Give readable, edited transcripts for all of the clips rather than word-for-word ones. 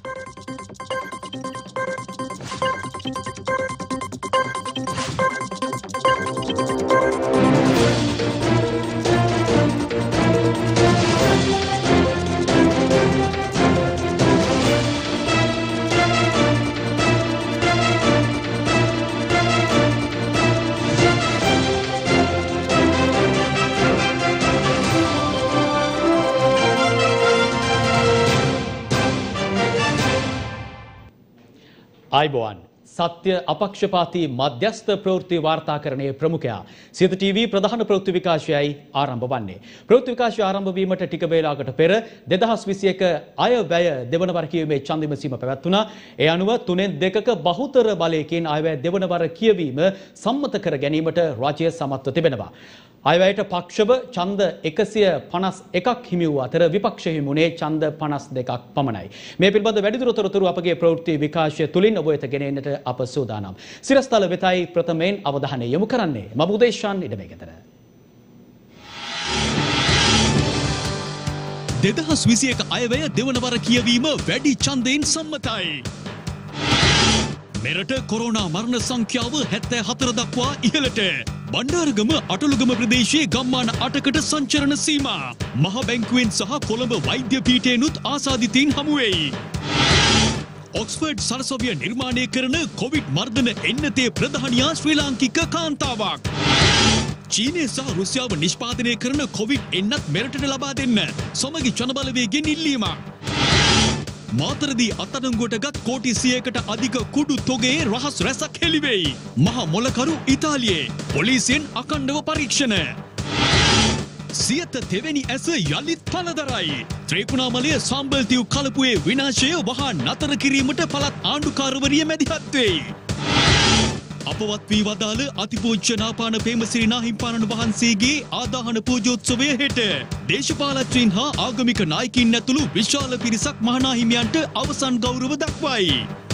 आइबोन सत्य अपक्षपाती मध्यस्थ प्रवृत्ति वार्ताकरणे प्रमुखया සිත ටීවී ප්‍රධාන ප්‍රවෘත්ති විකාශයයි ආරම්භ වන්නේ. ප්‍රවෘත්ති විකාශය ආරම්භ වීමට ටික වේලාවකට පෙර 2021 අයවැය දෙවන වර කියවීමේ ඡන්ද විමසීම පැවැත්වුණා. ඒ අනුව 3/2ක බහුතර බලයකින් අයවැය දෙවන වර කියවීම සම්මත කර ගැනීමට රාජ්‍ය සමත්ව තිබෙනවා. අයවැයට පක්ෂව ඡන්ද 151ක් හිමි වූ අතර විපක්ෂ හිමුනේ ඡන්ද 52ක් පමණයි. මේ පිළිබඳ වැඩිදුර තොරතුරු අපගේ ප්‍රවෘත්ති විකාශය තුලින් ඔබ වෙත ගෙන එන්නට අප සූදානම්. සිරස්තල වෙතයි ප්‍රථමයෙන් අවධානය යොමු කරන්නේ. මම උදේශාන් ඉඩමේකතර. 2021 අයවැය දෙවන වර කියවීම වැඩි ඡන්දයෙන් සම්මතයි. මෙරට කොරෝනා මරණ සංඛ්‍යාව 74 දක්වා ඉහළට. බණ්ඩාරගම අටලුගම ප්‍රදේශයේ ගම්මාන 8කට සංචරණ සීමා. මහ බැංකුවෙන් සහ කොළඹ වෛද්‍ය පීඨයෙන්ුත් ආසාදිතයින් හමු වෙයි. ඔක්ස්ෆර්ඩ් සරසවිය නිර්මාණය කරන කොවිඩ් මර්ධන එන්නතේ ප්‍රධානියා ශ්‍රී ලාංකික කාන්තාවක්. චීනය සහ රුසියාව නිෂ්පාදනය කරන කොවිඩ් එන්නත් මෙරටට ලබා දෙන්න සමගි ජනබලවේගෙන් ඉල්ලීමක්. මාතරදී අත්අඩංගුවටගත් කෝටි 100කට අධික කුඩු තොගයේ රහස් රැසක් හෙළිවෙයි. මහා මොලකරු ඉතාලියේ පොලිසියෙන් අඛණ්ඩව පරීක්ෂණ. සියත තෙවැනි ඇස යළිත් පලදරයි. ත්‍රිකුණාමලය සම්බල්තිව් කලපුවේ විනාශය වහා නතර කිරීමට පළාත් ආණ්ඩුකාරවරිය මැදිහත් වෙයි. අපවත් වී වදාළ අතිපූජ්‍ය නාපාන පේමසිරි නාහිම්පාණන් වහන්සේගේ ආදාහන පූජෝත්සවය හෙට. දේශපාලඥයින් හා ආගමික නායකින් ඇතුළු විශාල පිරිසක් මහනාහිමියන්ට අවසන් ගෞරව දක්වයි.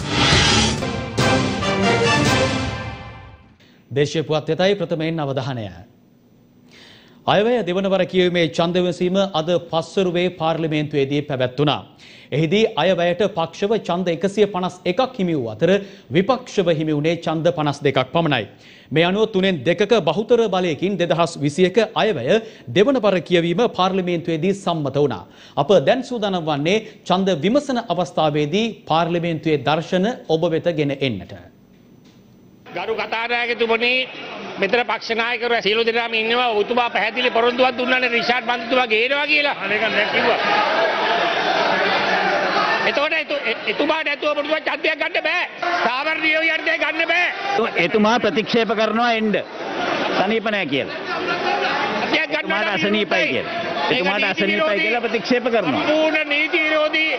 දේශීය පුවත් වෙතයි ප්‍රථමයෙන් අවධානය. අයවැය දෙවන වර කියවීමේ ඡන්ද විමසීම අද පස්වරුවේ පාර්ලිමේන්තුවේදී පැවැත්වුණා. එහිදී අයවැයට පක්ෂව ඡන්ද 151ක් හිමි වූ අතර විපක්ෂව හිමි වුණේ ඡන්ද 52ක් පමණයි. මේ අනුව 3/2ක බහුතර බලයකින් 2021 අයවැය දෙවන වර කියවීම පාර්ලිමේන්තුවේදී සම්මත වුණා. අප දැන් සූදානම් වන්නේ ඡන්ද විමසන අවස්ථාවේදී පාර්ලිමේන්තුවේ දර්ශන ඔබ වෙත ගෙන එන්නට. ගරු කතානායකතුමනි, මෙතන පක්ෂ නායකවරු සියලු දෙනාම ඉන්නවා. ඔබතුමා පැහැදිලි පොරොන්දුවක් දුන්නානේ රිෂාඩ් මන්ත්‍රීතුමා ගේනවා කියලා. අනේක දැන් කිව්වා. එතකොට එතුමාට ඇතුව ඔබතුමා ඡන්දයක් ගන්න බෑ. ස්ථාවර නියෝජනය ගන්න බෑ. එතුමා ප්‍රතික්ෂේප කරනවා එන්න. සනීප නැහැ කියලා. එතුමාට අසනීපයි කියලා. එතුමාට අසනීපයි කියලා ප්‍රතික්ෂේප කරනවා. සම්පූර්ණ නීති විරෝධී.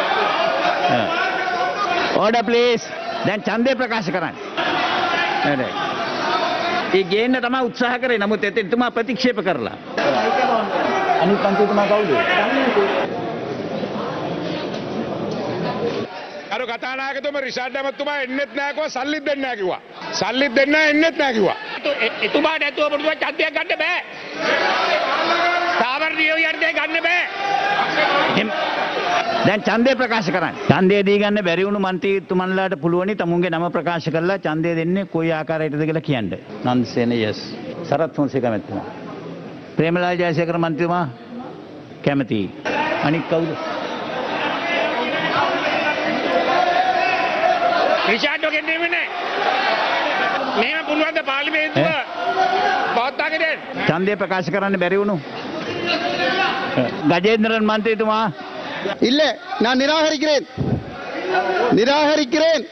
Order please. දැන් ඡන්දය ප්‍රකාශ කරන්න. හරි. ඒ ගේන්න තමයි උත්සාහ කරේ. නමුත් එතුමා ප්‍රතික්ෂේප කරලා. අනිත් පන්තිතුමා කවුද? අර කතානායකතුමා රිෂාඩ් ඇමතුමා එන්නෙත් නැහැ කිව්වා, සල්ලිත් දෙන්නේ නැහැ කිව්වා. සල්ලිත් දෙන්නේ නැහැ, එන්නෙත් නැහැ කිව්වා. එතුමාට ඇතුව ඔබතුමා ඡන්දයක් ගන්න බෑ. ස්ථාවර නියෝජනය ගන්න බෑ. දැන් ඡන්දය ප්‍රකාශ කරන්න. ඡන්දය දී ගන්න බැරි වුණු මන්ත්‍රීතුමන්ලාට පුළුවනි තමුන්ගේ නම ප්‍රකාශ කරලා ඡන්දය දෙන්නේ කොයි ආකාරයටද කියලා කියන්න. නන්සේන යස්. සරත් ෆොන්සේකා මැතිතුමා. ප්‍රේමලාල් ජයසේකර මන්ත්‍රීතුමා කැමතියි. අනික් කවුද? රිෂාඩ් ඔගෙන්නේ නැහැ. මේව පුළුවන් ද පාර්ලිමේන්තුව පවත්වාගෙන යන්න? ඡන්දය ප්‍රකාශ කරන්න බැරි වුණු கஜேந்திரன் மந்திரிතුමා இல்ல நான் நிராகரிக்கிறேன் நிராகரிக்கிறேன்.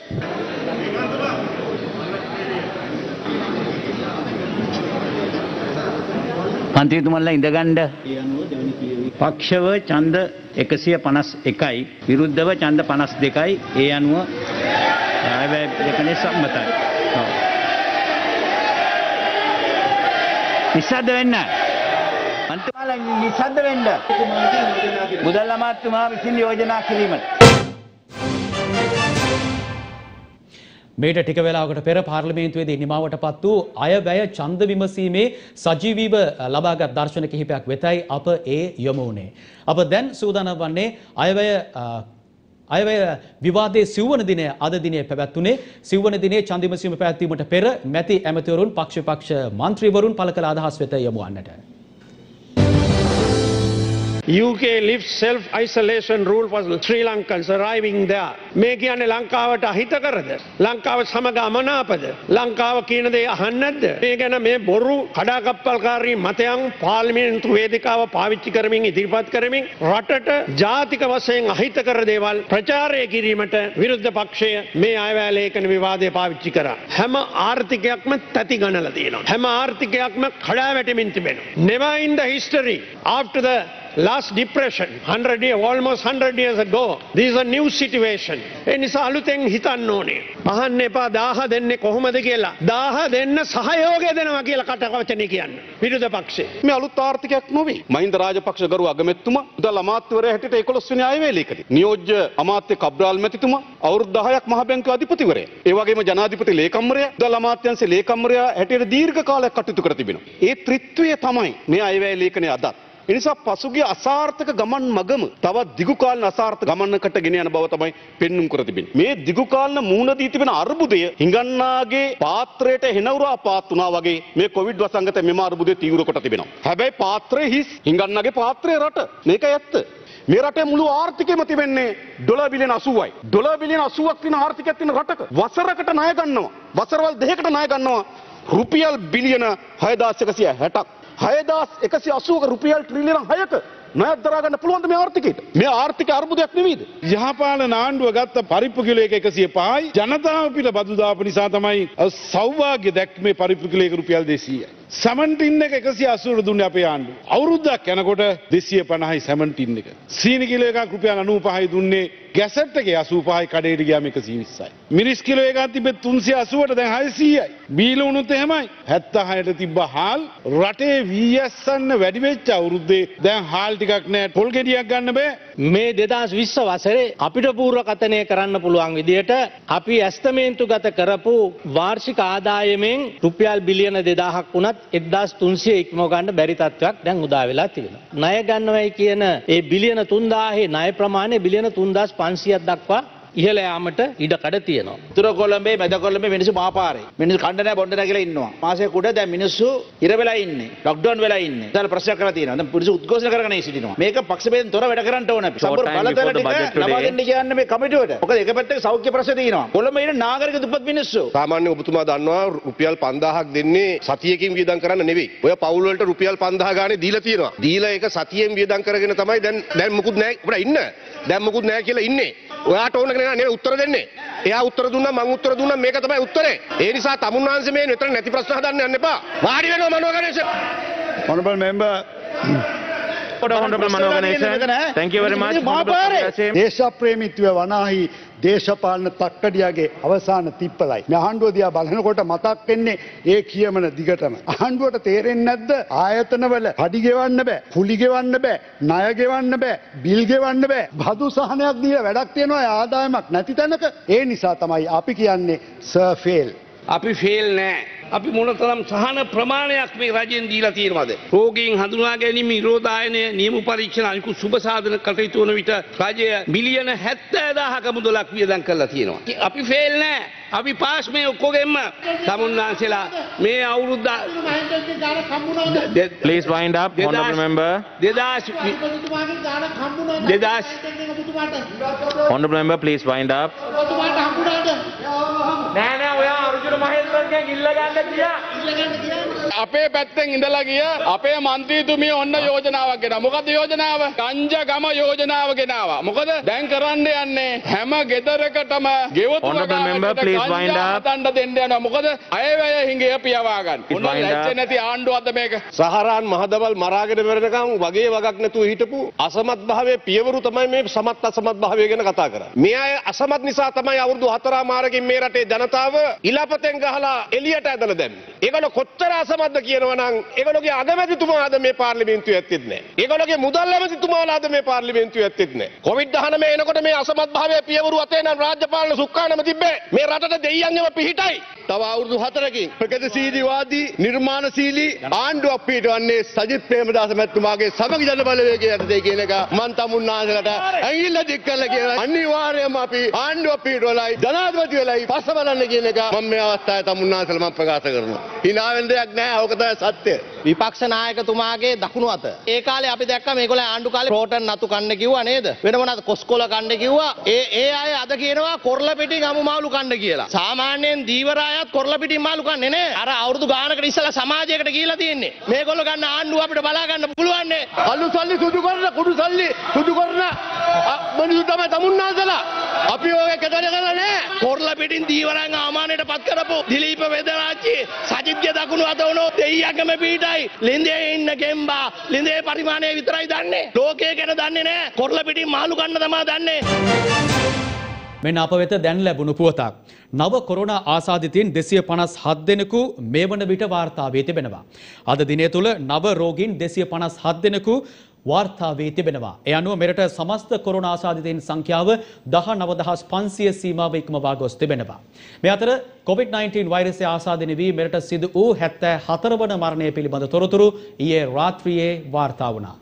මන්ත්‍රීතුමන්ලා ඉඳගන්න. පක්ෂව ඡන්ද 151යි විරුද්ධව ඡන්ද 52යි. ඒ අනුව අයවැය දෙකනේ සම්මතයි. නිසද්ද වෙන්න. මන්ත්‍රීතුමාලා නිසද්ද වෙන්න. මුදල් අමාත්‍යතුමා විසින් යෝජනා කිරීමට. මේට ටික වේලාවකට පෙර පාර්ලිමේන්තුවේදී නිමාවටපත් වූ අයවැය ඡන්ද විමසීමේ සජීවීව ලබාගත් දර්ශන කිහිපයක් වෙතයි අප ඒ යොමු වුණේ. අප දැන් සූදානම් වන්නේ අයවැය අයවැය විවාදයේ සිව්වන දිනය අද දිනේ පැවැත්වුණේ. සිව්වන දිනේ ඡන්ද විමසීම පැවැත්වීමට පෙර මැති ඇමතිවරුන් පක්ෂ මන්ත්‍රීවරුන් පළ කළ අදහස් වෙත යොමු වන්නට. UK lifts self-isolation rule for Sri Lankans arriving there. මේ කියන්නේ ලංකාවට අහිතකරද? ලංකාව සමග අමනාපද? ලංකාව කියන දේ අහන්නේ නැද්ද? මේ ගැන මේ බොරු කඩාකප්පල්කාරී මතයන් පාර්ලිමේන්තු වේදිකාව පාවිච්චි කරමින් ඉදිරිපත් කරමින් රටට ජාතික වශයෙන් අහිතකර දේවල් ප්‍රචාරය කිරීමට විරුද්ධ පක්ෂය මේ අයවැය ලේඛන විවාදය පාවිච්චි කරා. හැම ආර්ථිකයක්ම තැති ගණලා තියෙනවා. හැම ආර්ථිකයක්ම කඩා වැටෙමින් තිබෙනවා. Never in the history after the last depression 100 years almost 100 years ago this is a new situation ඒ නිසා අලුතෙන් හිතන්න ඕනේ අහන්න එපා 1000 දෙන්නේ කොහොමද කියලා 1000 දෙන්න සහයෝගය දෙනවා කියලා කටවචනේ කියන්නේ විරුද්ධ පක්ෂේ මේ අලුත් ආර්ථිකයක් නොවේ මහින්ද රාජපක්ෂ ගරු අගමැතිතුමා මුදල් අමාත්‍යවරයා හැටියට 11 වෙනි අයවැය ලේකදී නියෝජ්‍ය අමාත්‍ය කබ්‍රාල් මැතිතුමා අවුරුදු 10ක් මහ බැංකුවේ අධිපතිවරයා ඒ වගේම ජනාධිපති ලේකම්වරයා මුදල් අමාත්‍යාංශයේ ලේකම්වරයා හැටියට දීර්ඝ කාලයක් කටයුතු කර තිබෙනවා ඒ ත්‍රිත්වය තමයි මේ අයවැය ලේඛනයේ අදත් එනිසා පසුගිය අසාර්ථක ගමන් මගම තවත් දිගු කාලන අසාර්ථක ගමනකට ගෙන යන බව තමයි පෙන්눔 කර තිබෙන්නේ. මේ දිගු කාලන මූණ දී තිබෙන අර්බුදය හිඟන්නාගේ පාත්‍රයට හෙනවුරා පාත් වුණා වගේ මේ කොවිඩ් වසංගත මෙම අර්බුදය තීව්‍ර කොට තිබෙනවා. හැබැයි පාත්‍රය හිස් හිඟන්නාගේ පාත්‍රය රට. මේක ඇත්ත. මේ රටේ මුළු ආර්ථිකයම තිබෙන්නේ ඩොලර් බිලියන 80යි. ඩොලර් බිලියන 80ක් තියෙන ආර්ථිකයක් තියෙන රටක වසරකට ණය ගන්නවා. වසරවල් දෙකකට ණය ගන්නවා. රුපියල් බිලියන 6160ක්. 6180ක රුපියල් ට්‍රිලියන 6ක ණයක් දරා ගන්න පුළුවන්ද මේ ආර්ථිකයට? මේ ආර්ථික අර්බුදයක් නෙවෙයිද? යහපාලන ආණ්ඩුව ගත්ත පරිප්පු කිලෝ එක 105යි. ජනතාව පිට බදු දාපු නිසා තමයි සෞභාග්‍ය දැක්මේ පරිප්පු කිලෝ එක රුපියල් 200යි. සැමන් ටින් එක 180ට දුන්නේ අපේ ආණ්ඩුව. අවුරුද්දක් යනකොට 250යි සැමන් ටින් එක. සීනි කිලෝ එකක් රුපියල් 95යි දුන්නේ. ගැසට් එකේ 85යි කඩේට ගියාම 120යි. මිරිස් කිලෝ එකක් තිබ්බේ 380ට දැන් 600යි. බීල උණුත් එහෙමයි. 76ට තිබ්බ හාල් රටේ වීයස්සන්න වැඩි වෙච්ච අවුරුද්දේ දැන් හාල් ටිකක් නෑ පොල් ගෙඩියක් ගන්න බෑ. මේ 2020 වසරේ අපිට පූර්වකථනය කරන්න පුළුවන් විදිහට අපි ඇස්තමේන්තුගත කරපු වාර්ෂික ආදායමෙන් රුපියල් බිලියන 2000ක් වුණත් 1300 ඉක්මව ගන්න බැරි තත්ත්වයක් දැන් උදා වෙලා තිබෙනවා. ණය ගන්නවයි කියන ඒ බිලියන 3000 ණය ප්‍රමාණය බිලියන 3500ක් දක්වා ඉහළ යාමට ඉඩකඩ තියෙනවා. උතුර කොළඹේ මැද කොළඹේ මිනිස්සු මාපාරේ. මිනිස්සු කණ්ඩ නැහැ බොණ්ඩ නැහැ කියලා ඉන්නවා. මාසෙක උඩ දැන් මිනිස්සු ඉර වෙලා ඉන්නේ. ලොක්ඩවුන් වෙලා ඉන්නේ. දැන් ප්‍රශ්න කරලා තියෙනවා. දැන් පුරුෂ උද්ඝෝෂණ කරගෙන සිටිනවා. මේක පක්ෂ බෙදෙන් තොර වැඩ කරන්න ඕන අපි. සම්පූර්ණ බලතල ටික ලබා දෙන්න කියන්නේ මේ කමිටුවට. මොකද එක පැත්තක සෞඛ්‍ය ප්‍රශ්න තියෙනවා. කොළඹ ඉන්න නාගරික දුප්පත් මිනිස්සු. සාමාන්‍ය ඔබතුමා දන්නවා රුපියල් 5000ක් දෙන්නේ සතියකින් වියදම් කරන්න නෙවෙයි. ඔය පවුල් වලට රුපියල් 5000 ගානේ දීලා තියෙනවා. දීලා ඒක සතියෙන් වියදම් කරගෙන තමයි දැන් මුකුත් නැහැ. අපිට ඉන්න. දැන් මුකුත් නැහැ කියලා ඉන්නේ. ඔයාට ඕන කෙනා නෙවෙයි උත්තර දෙන්නේ. එයා උත්තර දුන්නා මං උත්තර දුන්නා මේක තමයි උත්තරේ. ඒ නිසා තමුන්වංශ මේ මෙතන නැති ප්‍රශ්න හදන්න යන්න එපා. වාඩි වෙනවා මනෝ ගණේෂ. Honorable member. Honorable Mano Ganesan. Thank you very much. දේශප්‍රේමීත්වය වනාහි දේශපාලන තක්කඩියගේ අවසාන තිප්පලයි. මේ ආණ්ඩුව දිහා බලනකොට මතක් වෙන්නේ ඒ කියමන දිගටම. ආණ්ඩුවට තේරෙන්නේ නැද්ද? ආයතනවල පඩි ගෙවන්න බෑ, කුලි ගෙවන්න බෑ, ණය ගෙවන්න බෑ, බිල් ගෙවන්න බෑ. බදු සහනයක් දීලා වැඩක් තියනවා ආදායමක් නැති තැනක. ඒ නිසා තමයි අපි කියන්නේ සර් ෆේල්. අපි ෆේල් නෑ. අපි මොනතරම් සහන ප්‍රමාණයක් මේ රජයෙන් දීලා තියෙනවද? රෝගීන් හඳුනා ගැනීම, නිරෝධායනය, නියම පරීක්ෂණ අනිකුත් සුබ සාධන කටයුතු වන විට රජය බිලියන 70000ක මුදලක් වියදම් කරලා තියෙනවා. අපි ෆේල් නෑ. අපි පාස් මේ ඔක්කොගෙම සමුන්නාන්සලා මේ අවුරුද්ද Please wind up, honorable member. Honorable member, please wind up. නෑ ඔයා අර්ජුන මහේන්ද්‍රගෙන් ඉල්ල ගන්න ගියා. අපේ පැත්තෙන් ඉඳලා ගිය අපේ മന്ത്രിතුමිය ඔන්න යෝජනාවක් ගෙනා. මොකද යෝජනාව? ගංජා යෝජනාව ගෙනාවා. මොකද දැන් කරන්න යන්නේ හැම ගෙදරකටම ගෙවතු දණ්ඩ දෙන්න යනවා. මොකද අයවැය හිඟේ පියවා ගන්න. ඔන්න ලැජ්ජ නැති ආණ්ඩුවක්ද මේක? සහරාන් මහදවල් මරාගෙන වෙරනකම් වගේ වගක් නැතුව හිටපු අසමත් භාවයේ පියවරු තමයි මේ සමත් අසමත් භාවය ගැන කතා කරන්නේ. මේ අය අසමත් නිසා තමයි අවුරුදු 4 මාරකින් මේ රටේ ජනතාව ඉලපතෙන් ගහලා එළියට ඇදලා දැම්මේ. ඒගොල්ලෝ කොච්චර අසමත්ද කියනවනම් ඒගොල්ලෝගේ අගමැතිතුමාද මේ පාර්ලිමේන්තුවේ ඇත්තෙත් නැහැ. ඒගොල්ලෝගේ මුදල් ඇමතිතුමාලාද මේ පාර්ලිමේන්තුවේ ඇත්තෙත් නැහැ. කොවිඩ්-19 එනකොට මේ අසමත් භාවයේ පියවරු අතේ නම් රාජ්‍ය පාලන සුක්කානම තිබ්බේ. මේ රටට දෙයියන්ගේම පිහිටයි. තව අවුරුදු 4කින් ප්‍රගතිශීලීවාදී නිර්මාණශීලී ආණ්ඩුවක් පිටවන්නේ සජිත් ප්‍රේමදාස මැතිතුමාගේ සමගි ජන බලවේගය යටතේ කියන එක මන් තමුන්නාන්සලට ඇඟිල්ල දික් කරලා කියනවා අනිවාර්යයෙන්ම අපි ආණ්ඩුව පිටවලයි ජනාධිපති වෙලයි පස්ස බලන්න කියන එක මම මේ අවස්ථාවේ තමුන්නාන්සල මම ප්‍රකාශ කරනවා. hina වෙන දෙයක් නැහැ. ඕක තමයි සත්‍ය. විපක්ෂ නායකතුමාගේ දකුණු අත. ඒ කාලේ අපි දැක්කා මේගොල්ලෝ ආණ්ඩු කාලේ ප්‍රෝටන් නතු කන්න කිව්වා නේද? වෙන මොනවාද කොස්කොල කන්න කිව්වා. ඒ අය අද කියනවා කොරළ පිටින් අමු මාළු කන්න කියලා. සාමාන්‍යයෙන් දීවරායත් කොරළ පිටින් මාළු කන්නේ නේ. අර අවුරුදු ගානකට ඉස්සලා සමාජයකට ගිහිලා තියෙන්නේ. මේගොල්ලෝ ගන්න ආණ්ඩුව අපිට බලා ගන්න පුළුවන් නේ. අලු සල්ලි සුදු කරන කුඩු සල්ලි සුදු කරන මිනිස්සු තමයි තමුන්නාන්සලා. අපි ඔය කතර කරලා නෑ. කොරළ පිටින් දීවරයන් ආමානයට පත් කරපු දිලීප වේදරාජ්‍ය සජිත්ගේ දකුණු අත වුණොත් දෙයියගම පිටයි. ලින්දේ ඉන්න ගෙම්බා ලින්දේ පරිමාණය විතරයි දන්නේ. ලෝකයේ ගැන දන්නේ නෑ. කොරළ පිටින් මාළු කන්න තමයි දන්නේ. මෙන්න අප වෙත දැන් ලැබුණු පුවතක්. නව කොරෝනා ආසාදිතයින් 257 දෙනෙකු මේ වන විට වාර්තා වී තිබෙනවා. අද දිනය තුල නව රෝගීන් 257 දෙනෙකු වාර්තා වී තිබෙනවා. ඒ අනුව මෙරට සමස්ත කොරෝනා ආසාදිතයින් සංඛ්‍යාව 19500 සීමාව ඉක්මවා ගොස් තිබෙනවා. මේ අතර COVID-19 වෛරසය ආසාදනය වී මෙරට සිදු වූ 74 වන මරණය පිළිබඳ තොරතුරු ඊයේ රාත්‍රියේ වාර්තා වුණා.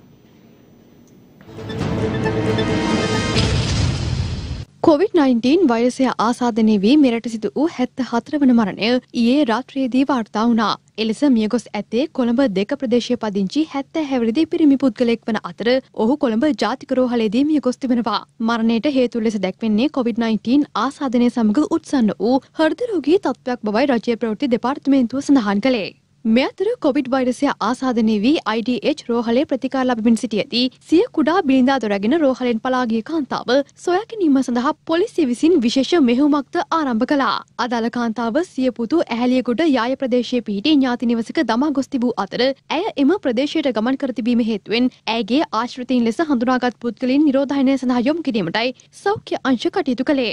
COVID-19 වෛරසය ආසාදනය වී මෙරට සිදු වූ 74 වන මරණය ඊයේ රාත්‍රියේදී වාර්තා වුණා. එලෙස මියගොස් ඇත්තේ කොළඹ 2 ප්‍රදේශයේ පදිංචි 70 හැවිරිදි පිරිමි පුද්ගලයෙක් වන අතර ඔහු කොළඹ ජාතික රෝහලේදී මියගොස් තිබෙනවා. මරණයට හේතු ලෙස දැක්වෙන්නේ COVID-19 ආසාදනය සමග උත්සන්න වූ හෘද රෝගී තත්ත්වයක් බවයි රජයේ ප්‍රවෘත්ති දෙපාර්තමේන්තුව සඳහන් කළේ. මේ අතර කොවිඩ් වෛරසය ආසාදනය වී IDH රෝහලේ ප්‍රතිකාර ලබමින් සිටියදී සිය කුඩා බිරිඳා දොරගෙන රෝහලෙන් පලා ගිය කාන්තාව සොයා ගැනීම සඳහා පොලිසිය විසින් විශේෂ මෙහෙයුමක්ද ආරම්භ කළා. අදාළ කාන්තාව සිය පුතු ඇහැලියගොඩ යාය ප්‍රදේශයේ පිහිටි ඥාති නිවසක දමා ගොස් තිබූ අතර ඇය එම ප්‍රදේශයට ගමන් කර තිබීම හේතුවෙන් ඇයගේ ආශ්‍රිතයින් ලෙස හඳුනාගත් පුද්ගලයන් නිරෝධායනය සඳහා යොමු කිරීමටයි සෞඛ්‍ය අංශ කටයුතු කළේ.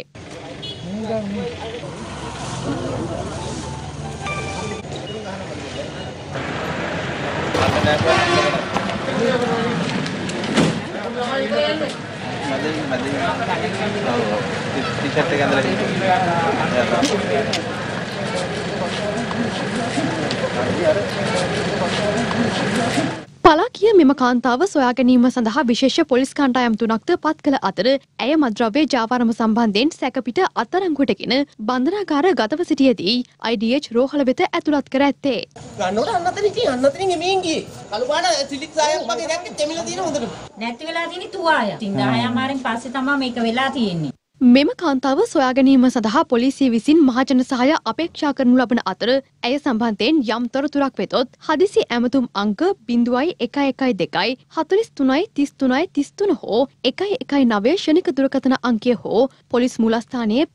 පලා කිය මෙම කාන්තාව සොයා ගැනීම සඳහා විශේෂ පොලිස් කණ්ඩායම් 3ක්ද පත් කළ අතර ඇය මද්‍රව්‍ය ජාවාරම සම්බන්ධයෙන් සැකපිට අත්අඩංගුවටගෙන බන්ධනාගාර ගතව සිටියේදී IDH රෝහල වෙත ඇතුළත් කර ඇත්තේ. අන්නතරින් එමින් ගියේ. කළුපාට සිලික් සායක් වගේ දැක්කේ දෙමිලා තියෙන හොඳට. නැති වෙලා තියෙන්නේ තුවාය. 10 අමාරෙන් පස්සේ තමයි මේක වෙලා තියෙන්නේ. මෙම කාන්තාව සොයා ගැනීම සඳහා පොලිසිය විසින් මහජන සහාය අපේක්ෂා කරනු ලබන අතර ඇය සම්බන්ධයෙන් යම් තොරතුරක් වෙතොත් හදිසි ඇමතුම් අංක 0112 43 33 හෝ 119 ශනික දුරකථන අංකය හෝ පොලිස් මූලස්ථානයේ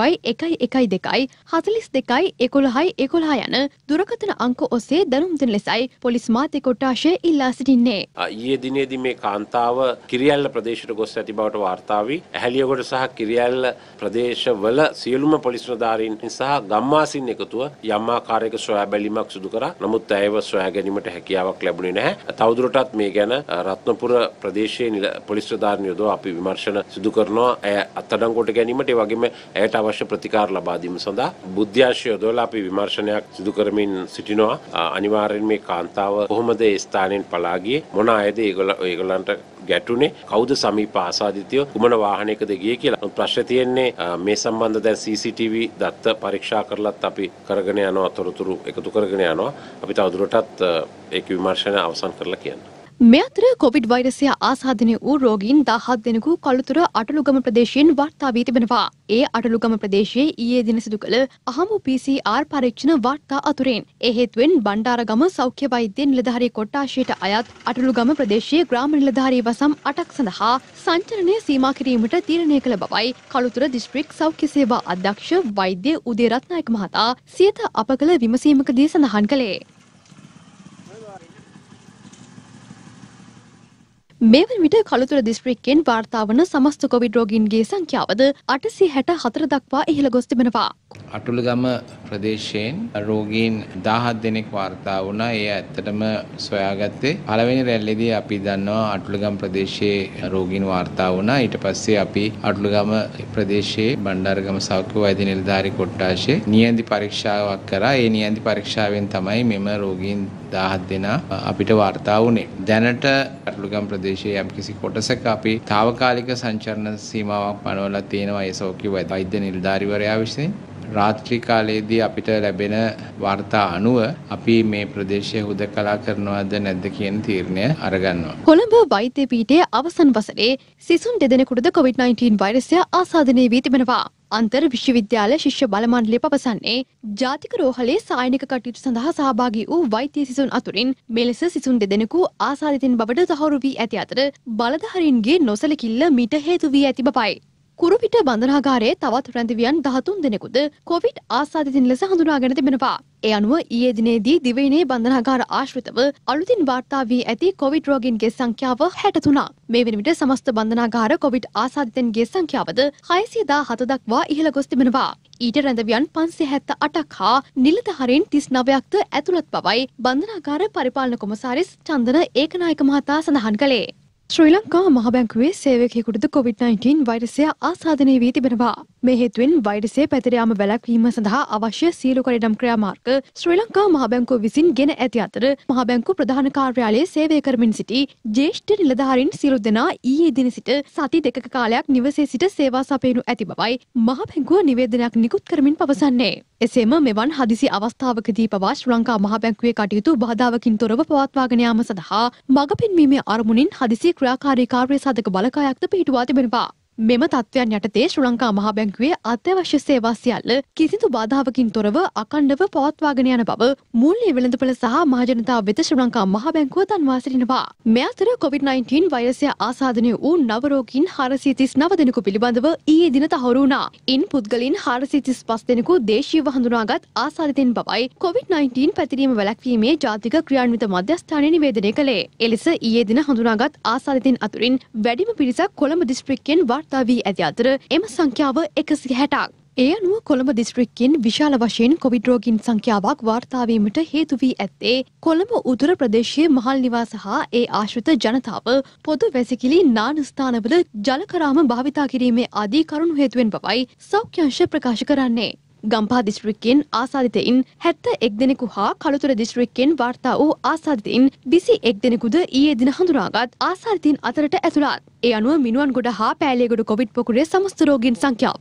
0112 42 11 යන දුරකථන අංක ඔස්සේ දැනුම් දෙන ලෙසයි පොලිස් මාධ්‍ය කොට්ටාශය ඉල්ලා සිටින්නේ. ඊයේ දිනේදී මේ කාන්තාව කිරියැල්ල ප්‍රදේශයට ගොස් ඇති බවට වාර්තා වී ඇහැලියගොඩ සහ කිරියැල්ල ප්‍රදේශවල සියලුම පොලිස් නිලධාරීන් සහ ගම්වාසීන් එකතුව යම් ආකාරයක සොයා බැලීමක් සිදු කරා. නමුත් ඇයව සොයා ගැනීමට හැකියාවක් ලැබුණේ නැහැ. තවදුරටත් මේ ගැන රත්නපුර ප්‍රදේශයේ පොලිස් නිලධාරීන් යොදවා අපි විමර්ශන සිදු කරනවා. ඇය අත්අඩංගුවට ගැනීමට ඒ වගේම ඇයට අවශ්‍ය ප්‍රතිකාර ලබා දීම සඳහා බුද්ධ්‍යාශය යොදවලා අපි විමර්ශනයක් සිදු කරමින් සිටිනවා. අනිවාර්යෙන් මේ කාන්තාව කොහොමද ඒ ස්ථානයෙන් පලා ගියේ? මොන අයද ඒගොල්ලන්ට ගැටුනේ? කවුද සමීප ආසාදිතයෝ? කුමන වාහනයකද ගියේ කියලා. ප්‍රශ්න තියෙන්නේ මේ සම්බන්ධ දැන් CCTV දත්ත පරීක්ෂා කරලත් අපි කරගෙන යනවා, තොරතුරු එකතු කරගෙන යනවා. අපි තවදුරටත් ඒක විමර්ශන අවසන් කරලා කියනවා. මේ අතර කොවිඩ් වෛරසය ආසාදනය වූ රෝගීන් 17 දෙනෙකු කළුතර අටලුගම ප්‍රදේශයෙන් වාර්තා වී තිබෙනවා. ඒ අටලුගම ප්‍රදේශයේ ඊයේ දින සිදු කළ අහමු PCR පරීක්ෂණ වාර්තා අතුරෙන් ඒ හේතුවෙන් බණ්ඩාරගම සෞඛ්‍ය වෛද්‍ය නිලධාරී කොට්ටාශයට අයත් අටලුගම ප්‍රදේශයේ ග්‍රාම නිලධාරී වසම් 8ක් සඳහා සංචලනය සීමා කිරීමට තීරණය කළ බවයි කළුතර දිස්ත්‍රික් සෞඛ්‍ය සේවා අධ්‍යක්ෂ වෛද්‍ය උදේ රත්නායක මහතා සියත අප කළ විමසීමකදී සඳහන් කළේ. මේ වන විට කළුතර දිස්ත්‍රික්කයෙන් වාර්තා වන සමස්ත කොවිඩ් රෝගීන්ගේ සංඛ්‍යාවද 864 දක්වා ඉහළ ගොස් තිබෙනවා. අටුලගම ප්‍රදේශයෙන් රෝගීන් 17 දෙනෙක් වාර්තා වුණා. ඒ ඇත්තටම සොයාගත්තේ පළවෙනි රැල්ලේදී අපි දන්නවා අටුලගම ප්‍රදේශයේ රෝගීන් වාර්තා වුණා. ඊට පස්සේ අපි අටුලගම ප්‍රදේශයේ බණ්ඩාරගම සෞඛ්‍ය වෛද්‍ය නිලධාරී කොට්ටාශයේ නියැන්දි පරීක්ෂාවක් කරා. ඒ නියැන්දි පරීක්ෂාවෙන් තමයි මෙම රෝගීන් 17 දෙනා අපිට වාර්තා වුණේ. දැනට අටුලගම ප්‍රදේශයේ යම්කිසි කොටසක අපි తాවකාලික සංචරණ සීමාවක් පනවලා තියෙනවා. ඒ සෞඛ්‍ය වෛද්‍ය නිලධාරීවරයා විසින් රාත්‍රී කාලයේදී අපිට ලැබෙන වාර්තා අනුව අපි මේ ප්‍රදේශය හුදකලා කරනවද නැද්ද කියන තීරණය අරගන්නවා. කොළඹ වෛද්‍ය පීඨයේ අවසන් වසරේ සිසුන් දෙදෙනෙකුටද COVID-19 වෛරසය ආසාදනය වී තිබෙනවා. අන්තර් විශ්වවිද්‍යාල ශිෂ්‍ය බල මණ්ඩලය පවසන්නේ ජාතික රෝහලේ සායනික කටයුතු සඳහා සහභාගී වූ වෛද්‍ය සිසුන් අතුරින් මෙලෙස සිසුන් දෙදෙනෙකු ආසාදිතින් බවට තහවුරු වී ඇති අතර බලධාරීන්ගේ නොසලකිල්ල මීට හේතු වී ඇති බවයි. කුරුපිට බන්ධනාගාරයේ තවත් රැඳවියන් 13 දෙනෙකුද කොවිඩ් ආසාදිතින් ලෙස හඳුනාගෙන තිබෙනවා. ඒ අනුව ඊයේ දිනේදී දිවයිනේ බන්ධනාගාර ආශ්‍රිතව අලුතින් වාර්තා වී ඇති කොවිඩ් රෝගීන්ගේ සංඛ්‍යාව 63. මේ වන විට සමස්ත බන්ධනාගාර කොවිඩ් ආසාදිතන්ගේ සංඛ්‍යාවද 617 දක්වා ඉහළ ගොස් තිබෙනවා. ඊට රැඳවියන් 578ක් හා නිලධාරීන් 39ක්ද ඇතුළත් බවයි බන්ධනාගාර පරිපාලන කොමසාරිස් චන්දන ඒකනායක මහතා සඳහන් කළේ. ශ්‍රී ලංකා මහ බැංකුවේ සේවකයෙකුටද COVID-19 වෛරසය ආසාදනය වී තිබෙනවා. මේ හේතුවෙන් වෛරසය පැතිර යාම වැළැක්වීම සඳහා අවශ්‍ය සියලු කඩිනම් ක්‍රියාමාර්ග ශ්‍රී ලංකා මහ බැංකුව විසින් ගෙන ඇති අතර මහ බැංකුව ප්‍රධාන කාර්යාලයේ සේවය කරමින් සිටි ජ්‍යෙෂ්ඨ නිලධාරීන් සියලු දෙනා ඊයේ දින සිට සති දෙකක කාලයක් නිවසේ සිට සේවා සපයනු ඇති බවයි මහ බැංකුව නිවේදනයක් නිකුත් කරමින් පවසන්නේ. එසේම මෙවන් හදිසි අවස්ථාවකදී පවා ශ්‍රී ලංකා මහ බැංකුවේ කටයුතු බාධාවකින් තොරව පවත්වාගෙන යාම සඳහා මඟ පෙන්වීමේ අරමුණින් හදිසි ක්‍රියාකාරී කාර්ය සාධක බලකායක්ද පිහිටුවා තිබෙනවා. මෙම තත්ත්වයන් යටතේ ශ්‍රී ලංකා මහ බැංකුවේ අත්‍යවශ්‍ය සේවා සියල්ල කිසිදු බාධාවකින් තොරව අඛණ්ඩව පවත්වාගෙන යන බව මූල්‍ය වෙළඳපොළ සහ මහජනතාව වෙත ශ්‍රී ලංකා මහ බැංකුව දන්වා සිටිනවා. මේ අතර COVID-19 වෛරසය ආසාදනය වූ නව රෝගීන් 439 දෙනෙකු පිළිබඳව ඊයේ දින තහවුරු වුණා. ඉන් පුද්ගලයන් 435 දෙනෙකු දේශීයව හඳුනාගත් ආසාදිතයින් බවයි COVID-19 පැතිරීම වැළැක්වීමේ ජාතික ක්‍රියාන්විත මධ්‍යස්ථානය නිවේදනය කළේ. එලෙස ඊයේ දින හඳුනාගත් ආසාදිතයින් අතුරින් වැඩිම පිරිසක් කොළඹ දිස්ත්‍රික්කයෙන් වාර්තා වී ඇති අතර එම සංඛ්‍යාව 160ක්. ඒ අනුව කොළඹ දිස්ත්‍රික්කයෙන් විශාල වශයෙන් කොවිඩ් රෝගීන් සංඛ්‍යාවක් වාර්තා වීමට හේතු වී ඇත්තේ කොළඹ උතුර ප්‍රදේශයේ මහල් නිවාස හා ඒ ආශ්‍රිත ජනතාව පොදු වැසිකිලි නාන ස්ථානවල ජලකරාම භාවිතා කිරීමේ ආදී කරුණු හේතුවෙන් බවයි සෞඛ්‍ය අංශ ප්‍රකාශ කරන්නේ. ගම්පහ දිස්ත්‍රික්කයෙන් ආසාදිතයින් 71 දෙනෙකු හා කළුතර දිස්ත්‍රික්කයෙන් වාර්තා වූ ආසාදිතයින් 21 දෙනෙකුද ඊයේ දින හඳුනාගත් ආසාදිතයින් අතරට ඇතුළත්. ඒ අනුව මිනුවන්ගොඩ හා පෑලියගොඩ කොවිඩ් පොකුරේ සමස්ත රෝගීන් සංඛ්‍යාව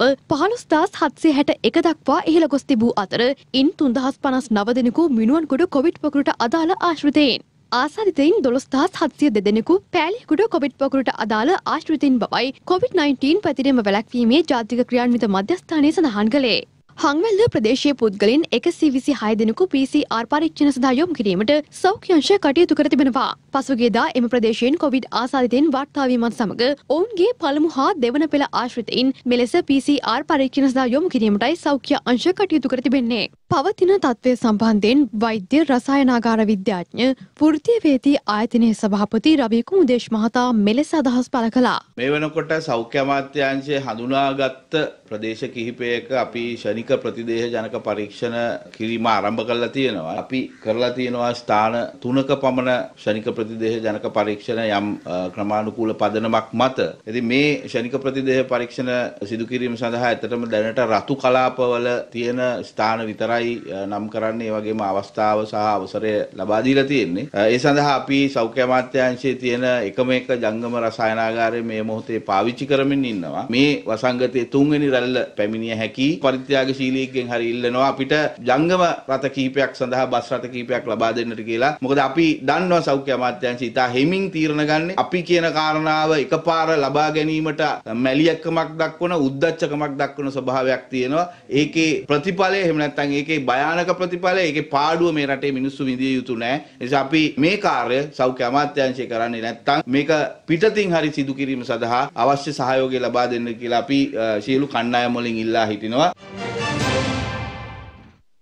15761 දක්වා ඉහළ ගොස් තිබූ අතර ඉන් 3059 දෙනෙකු මිනුවන්ගොඩ කොවිඩ් පොකුරට අදාළ ආශ්‍රිතයින්. ආසාදිතයින් 12702 දෙනෙකු පෑලියගොඩ කොවිඩ් පොකුරට අදාළ ආශ්‍රිතයින් බවයි COVID-19 පැතිරීම වැළැක්වීමේ ජාතික ක්‍රියාන්විත මධ්‍යස්ථානය සඳහන් කළේ. හංවැල්ල ප්‍රදේශීය පුද්ගලයන් 126 දෙනෙකු PCR පරීක්ෂණ සඳහා යොමු කිරීමට සෞඛ්‍ය අංශ කටයුතු කර තිබෙනවා. පසුගියදා එම ප්‍රදේශයෙන් කොවිඩ් ආසාදිතයින් වාර්තා වීමත් සමග ඔවුන්ගේ පළමු හා දෙවන පෙළ ආශ්‍රිතයින් මෙලෙස PCR පරීක්ෂණ සඳහා යොමු කිරීමටයි සෞඛ්‍ය අංශ කටයුතු කර තිබෙන්නේ. පවතින තත්ත්වය සම්බන්ධයෙන් වෛද්‍ය රසායනාගාර විද්‍යාඥ වෘත්තීයවේදී ආයතනයේ සභාපති රවි කුමුදේශ් මහතා මෙලෙස අදහස් පළ කළා. මේ වෙනකොට සෞඛ්‍ය අමාත්‍යාංශය හඳුනාගත් ප්‍රදේශ කිහිපයක අපි ශනික ප්‍රතිදේහ ජනක පරීක්ෂණ කිරීම ආරම්භ කරලා තියෙනවා. අපි කරලා තියෙනවා ස්ථාන 3ක පමණ ශනික ප්‍රතිදේහ ජනක පරීක්ෂණ යම් ක්‍රමානුකූල පදනමක් මත. ඉතින් මේ ශනික ප්‍රතිදේහ පරීක්ෂණ සිදු කිරීම සඳහා ඇත්තටම දැනට රතු කලාපවල තියෙන ස්ථාන විතරයි නම් කරන්නේ. ඒ වගේම අවස්ථාව සහ අවසරය ලබා දීලා තියෙන්නේ. ඒ සඳහා අපි සෞඛ්‍ය අමාත්‍යාංශයේ තියෙන එකම එක ජංගම රසායනාගාරය මේ මොහොතේ පාවිච්චි කරමින් ඉන්නවා. මේ වසංගතයේ 3 වෙනි රැල්ල පැමිණිය හැකි පරිත්‍යාගශීලීකෙන් හරි ඉල්ලනවා අපිට ජංගම රථ කීපයක් සඳහා බස් රථ කීපයක් ලබා දෙන්නට කියලා. මොකද අපි දන්නවා සෞඛ්‍ය අමාත්‍යාංශය ඉතා හිමින් තීරණ ගන්න. අපි කියන කාරණාව එකපාර ලබා ගැනීමට මැලියක්කමක් දක්වන උද්දච්චකමක් දක්වන ස්වභාවයක් තියෙනවා. ඒකේ ප්‍රතිඵලය එහෙම නැත්නම් ඒකේ භයානක ප්‍රතිඵලය ඒකේ පාඩුව මේ රටේ මිනිස්සු විඳිය යුතු නැහැ. ඒ නිසා අපි මේ කාර්ය සෞඛ්‍ය අමාත්‍යාංශය කරන්නේ නැත්නම් මේක පිටතින් හරි සිදු කිරීම සඳහා අවශ්‍ය සහයෝගය ලබා දෙන්න කියලා අපි සියලු කණ්ඩායම් වලින් ඉල්ලා හිටිනවා.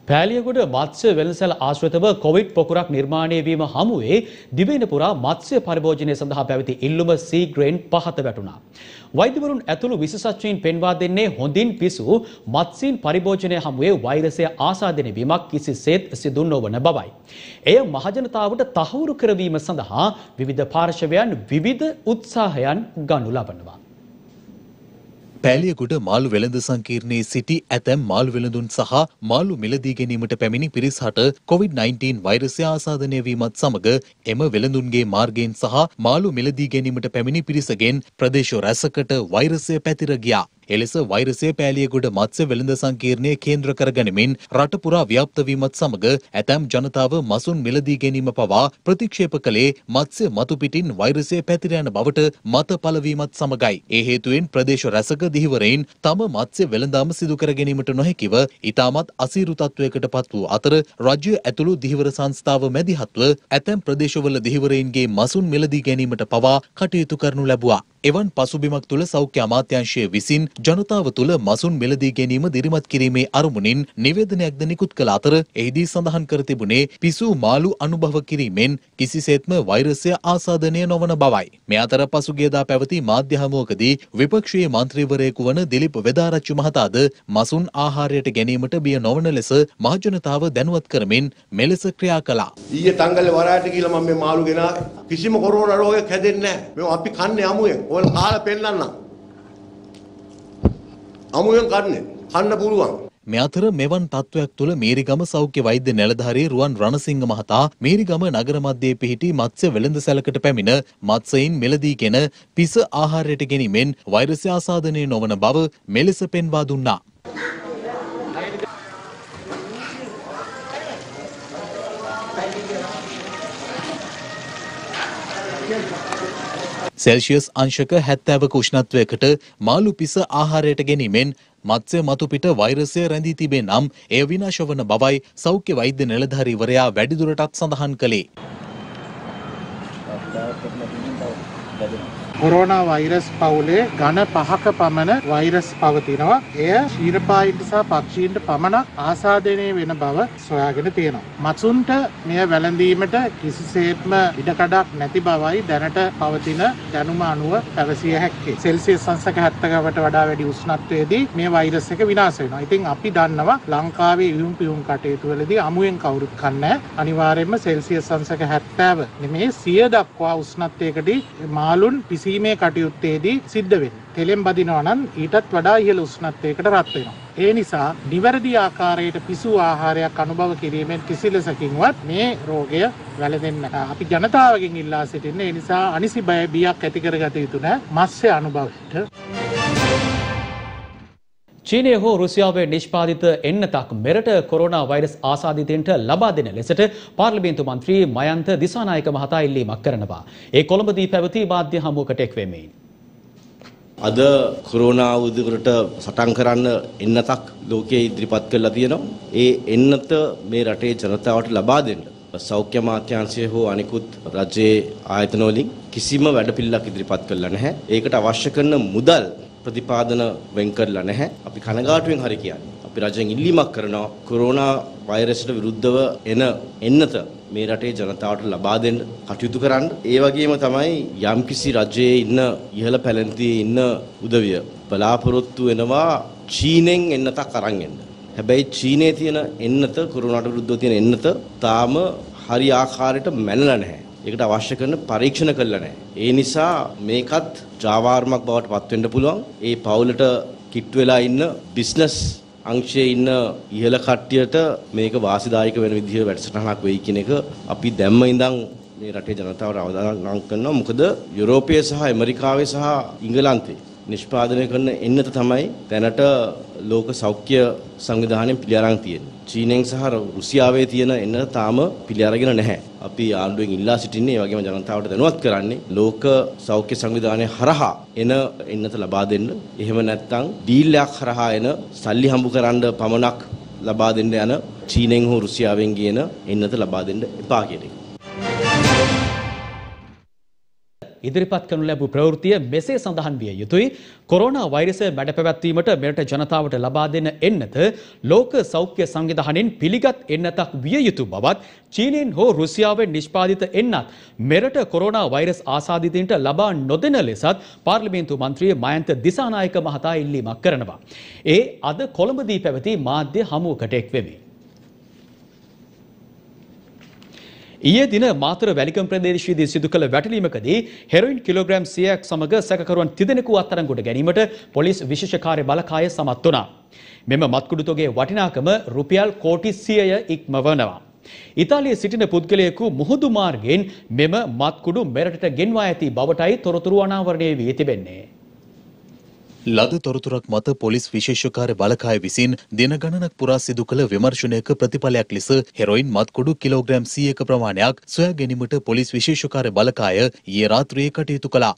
පෑලියගොඩ මත්ස්‍ය වෙළඳසැල ආශ්‍රිතව කොවිඩ් පොකුරක් නිර්මාණය වීම හමුවේ දිවයින පුරා මත්ස්‍ය පරිභෝජනය සඳහා පැවති ඉල්ලුම සීග්‍රයෙන් පහත වැටුණා. වෛද්‍යවරුන් ඇතුළු විශේෂඥයින් පෙන්වා දෙන්නේ හොඳින් පිසු මත්ස්‍යීන් පරිභෝජනය හමුවේ වෛරසය ආසාදනය වීමක් කිසිසේත් සිදු නොවන බවයි. එය මහජනතාවට තහවුරු කරවීම සඳහා විවිධ පාර්ශවයන් විවිධ උත්සාහයන් ගනු ලබනවා. පෑලියගොඩ මාළු වෙළඳ සංකීර්ණයේ සිටි ඇතැම් මාළු වෙළඳුන් සහ මාළු මිලදී ගැනීමට පැමිණි පිරිස් හට COVID-19 වෛරසය ආසාදනය වීමත් සමග එම වෙළඳුන්ගේ මාර්ගයෙන් සහ මාළු මිලදී ගැනීමට පැමිණි පිරිසගෙන් ප්‍රදේශ රැසකට වෛරසය පැතිර ගියා. එලෙස වෛරසය පෑලියගොඩ මත්ස්‍ය වෙළඳ සංකීර්ණය කේන්ද්‍ර කරගනිමින් රට පුරා ව්‍යාප්ත වීමත් සමග ඇතැම් ජනතාව මසුන් මිලදී ගැනීම පවා ප්‍රතික්ෂේප කළේ මත්ස්‍ය මතු පිටින් වෛරසය පැතිර යන බවට මත පළවීමත් සමගයි. ඒ හේතුවෙන් ප්‍රදේශ රැසක දිහිවරයින් තම මත්ස්‍ය වෙළඳාම සිදු කර ගැනීමට නොහැකිව ඉතාමත් අසීරු තත්වයකට පත් වූ අතර රජය ඇතුළු දිහිවර සංස්ථාව මැදිහත්ව ඇතැම් ප්‍රදේශවල දිහිවරයින්ගේ මසුන් මිලදී ගැනීමට පවා කටයුතු කරනු ලැබුවා. එවන් පසුබිමක් තුළ සෞඛ්‍ය අමාත්‍යාංශය විසින් ජනතාව තුළ මසුන් මිලදී ගැනීම දිරිමත් කිරීමේ අරමුණින් නිවේදනයක්ද නිකුත් කළ අතර එහිදී සඳහන් කර තිබුණේ පිසු මාළු අනුභව කිරීමෙන් කිසිසේත්ම වෛරසය ආසාදනය නොවන බවයි. මේ අතර පසුගියදා පැවති මාධ්‍ය හමුවකදී විපක්ෂයේ මන්ත්‍රීවරයෙකු වන දිලිප් වෙදාරච්චි මහතාද මසුන් ආහාරයට ගැනීමට බිය නොවන ලෙස මහජනතාව දැනුවත් කරමින් මෙලෙස ක්‍රියා කළා. ඊයේ තංගල්ලේ වරායට කියලා මම මේ මාළු ගෙනාවේ. කිසිම කොරෝනා රෝගයක් හැදෙන්නේ නැහැ. මේ අපි කන්නේ අමුයෙන්. ඔයාලා කාලා පෙන්නන්න. අමුයෙන් කන්න පුළුවන්. මේ අතර මෙවන් තත්වයක් තුළ මේරිගම සෞඛ්‍ය වෛද්‍ය නිලධාරී රුවන් රණසිංහ මහතා මේරිගම නගර මැදයේ පිහිටි මත්ස්‍ය වෙළඳසැලකට පැමිණ මත්ස්‍යයින් මිලදීගෙන පිස ආහාරයට ගැනීමෙන් වෛරසය ආසාදනය නොවන බව මෙලෙස පෙන්වා දුන්නා. සෙල්සියස් අංශක 70ක උෂ්ණත්වයකට මාළු පිස ආහාරයට ගැනීමෙන් මත්ස්‍ය මතු පිට වෛරසය රැඳී තිබේ නම් එය විනාශ වන බවයි සෞඛ්‍ය වෛද්‍ය නිලධාරීවරයා වැඩිදුරටත් සඳහන් කළේ. කොරෝනා වෛරස් පවුලේ ඝන 5ක පමණ වෛරස් පවතිනවා. එය ක්ෂීරපායින්ට සහ පක්ෂීන්ට පමණක් ආසාදනය වෙන බව සොයාගෙන තියෙනවා. මත්සුන්ට මෙය වැළඳීමට කිසිසේත්ම ඉඩකඩක් නැති බවයි දැනට පවතින දැනුම අනුව පැවසිය හැක්කේ. සෙල්සියස් අංශක 70කට වඩා වැඩි උෂ්ණත්වයේදී මේ වෛරස් එක විනාශ වෙනවා. ඉතින් අපි දන්නවා ලංකාවේ ඉවුම් පියුම් කටයුතු වලදී අමුයෙන් කවුරුත් කන්නේ අනිවාර්යයෙන්ම සෙල්සියස් අංශක 70 නෙමේ 100 දක්වා උෂ්ණත්වයකදී මාළුන් පිසීමේ කටයුත්තේදී සිද්ධ වෙන්නේ. තෙලෙන් බදිනවා නම් ඊටත් වඩා ඉහළ උෂ්ණත්වයකට රත් වෙනවා. ඒ නිසා නිවැරදි ආකාරයට පිසු ආහාරයක් අනුභව කිරීමෙන් කිසිලෙසකින්වත් මේ රෝගය වැළඳෙන්න අපි ජනතාවගෙන් ඉල්ලා සිටින්නේ. ඒ නිසා අනිසි බයක් ඇති කරගත යුතු නැහැ මත්ස්‍ය අනුභවයට. චීනය හෝ රුසියාවේ නිෂ්පාදිත එන්නතක් මෙරට කොරෝනා වෛරස් ආසාදිතයින්ට ලබා දෙන ලෙසට පාර්ලිමේන්තු මන්ත්‍රී මයන්ත දිසානායක මහතා ඉල්ලීමක් කරනවා. ඒ කොළඹදී පැවති මාධ්‍ය හමුවකට එක් වෙමින් අද කොරෝනා උදුරට සටන් කරන්න එන්නතක් ලෝකයේ ඉදිරිපත් කරලා තියෙනවා. ඒ එන්නත මේ රටේ ජනතාවට ලබා දෙන්න සෞඛ්‍ය අමාත්‍යාංශය හෝ අනිකුත් රජයේ ආයතන වලින් කිසිම වැඩපිළිවෙලක් ඉදිරිපත් කළා නැහැ. ඒකට අවශ්‍ය කරන මුදල් ප්‍රතිපාදන වෙන් කරලා නැහැ. අපි කනගාටුවෙන් හරි කියන්නේ. අපි රජෙන් ඉල්ලීමක් කරනවා කොරෝනා වෛරසයට විරුද්ධව එන එන්නත මේ රටේ ජනතාවට ලබා දෙන්න කටයුතු කරන්න. ඒ වගේම තමයි යම්කිසි රජයේ ඉන්න ඉහළ පැලැන්තියේ ඉන්න උදවිය බලාපොරොත්තු වෙනවා චීනෙන් එන්නතක් අරන් එන්න. හැබැයි චීනයේ තියෙන එන්නත කොරෝනාට විරුද්ධව තියෙන එන්නත තාම හරි ආකාරයට මැනලා නැහැ. ඒකට අවශ්‍ය කරන පරීක්ෂණ කළා නැහැ. ඒ නිසා මේකත් ජාවාර්මක් බවට පත් වෙන්න පුළුවන්. ඒ පවුලට කිට් වෙලා ඉන්න බිස්නස් අංශයේ ඉන්න ඉහළ කට්ටියට මේක වාසිදායක වෙන විදිහේ වැඩසටහනක් වෙයි කියන එක අපි දැම්ම ඉඳන් මේ රටේ ජනතාවට අවධානය කරනවා. මොකද යුරෝපයේ සහ ඇමරිකාවේ සහ ඉංගලන්තේ නිෂ්පාදනය කරන එන්නත තමයි දැනට ලෝක සෞඛ්‍ය සංවිධානයෙන් පිළි අරන් තියෙන්නේ. චීනෙන් සහ රුසියාවේ තියෙන එන්නත තාම පිළි අරගෙන නැහැ. අපි ආණ්ඩුවෙන් ඉල්ලා සිටින්නේ ඒ වගේම ජනතාවට දැනුවත් කරන්නේ ලෝක සෞඛ්‍ය සංවිධානය හරහා එන එන්නත ලබා දෙන්න. එහෙම නැත්නම් ඩීල් එකක් හරහා එන සල්ලි හම්බ කරන්න පමණක් ලබා දෙන්න යන චීනෙන් හෝ රුසියාවෙන් ගේන එන්නත ලබා දෙන්න එපා කියන එක. ඉදිරිපත් කරනු ලැබූ ප්‍රවෘත්තිය මෙසේ සඳහන් විය යුතුයි. කොරෝනා වෛරසය මැඩ පැවැත්වීමට මෙරට ජනතාවට ලබා දෙන එන්නත ලෝක සෞඛ්‍ය සංවිධානයෙන් පිළිගත් එන්නතක් විය යුතු බවත් චීනයෙන් හෝ රුසියාවෙන් නිෂ්පාදිත එන්නත් මෙරට කොරෝනා වෛරස් ආසාදිතයින්ට ලබා නොදෙන ලෙසත් පාර්ලිමේන්තු මන්ත්‍රී මයන්ත දිසානායක මහතා ඉල්ලීමක් කරනවා. ඒ අද කොළඹදී පැවති මාධ්‍ය හමුවකට එක් වෙමි. ඊයේ දින මාතර වැලිකම් ප්‍රදේශයේදී සිදු කළ වැටලීමකදී හෙරොයින් කිලෝග්‍රෑම් 100ක් සමග සැකකරුවන් තිදෙනෙකු අත්අඩංගුවට ගැනීමට පොලිස් විශේෂ කාර්ය බළකාය සමත් වුණා. මෙම මත්කුඩු තොගේ වටිනාකම රුපියල් කෝටි 100ය ඉක්මවනවා. ඉතාලියේ සිටින පුද්ගලයෙකු මුහුදු මාර්ගයෙන් මෙම මත්කුඩු මෙරටට ගෙන්වා ඇති බවටයි තොරතුරු අනාවරණය වී තිබෙන්නේ. ලද තොරතුරක් මත පොලිස් විශේෂකාර්ය බලකාය විසින් දින ගණනක් පුරා සිදු කළ විමර්ශනයක ප්‍රතිඵලයක් ලෙස හෙරොයින් මත්කුඩු කිලෝග්‍රෑම් 100ක ප්‍රමාණයක් සොයා ගැනීමට පොලිස් විශේෂකාර්ය බලකාය ඊයේ රාත්‍රියේ කටයුතු කළා.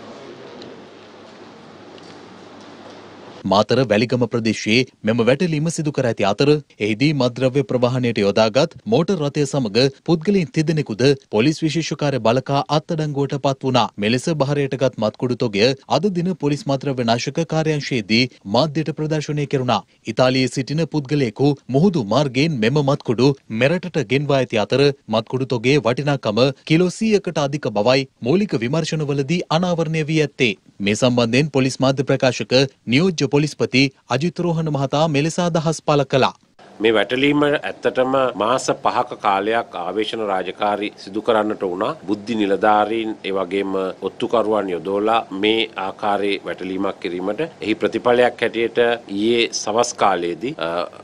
මාතර වැලිගම ප්‍රදේශයේ මෙම වැටලීම සිදු කර ඇති අතර එහිදී මත්ද්‍රව්‍ය ප්‍රවාහනයට යොදාගත් මෝටර් රථය සමග පුද්ගලයන් තිදෙනෙකුද පොලිස් විශේෂකාර්ය බලකා අත්අඩංගුවට පත් වුණා. මෙලෙස බහරයටගත් මත්කුඩු තොගය අද දින පොලිස් මත්ද්‍රව්‍ය නාශක කාර්යාංශයේදී මාධ්‍යට ප්‍රදර්ශනය කෙරුණා. ඉතාලියේ සිටින පුද්ගලයෙකු මුහුදු මාර්ගයෙන් මෙම මත්කුඩු මෙරටට ගෙන්වා ඇති අතර මත්කුඩු තොගේ වටිනාකම කිලෝ 100කට අධික බවයි මූලික විමර්ශනවලදී අනාවරණය වී ඇත්තේ. මේ සම්බන්ධයෙන් පොලිස් මාධ්‍ය ප්‍රකාශක නියෝජ්‍ය පොලිස්පති අජිත් රෝහණ මහතා මෙලෙස අදහස් පළ කළා. මේ වැටලීම ඇත්තටම මාස 5ක කාලයක් ආවේශන රාජකාරී සිදු කරන්නට වුණා. බුද්ධි නිලධාරීන් ඒ වගේම ඔත්තුකරුවන් යොදවලා මේ ආකාරයේ වැටලීමක් කිරීමට එහි ප්‍රතිඵලයක් හැටියට ඊයේ සවස් කාලයේදී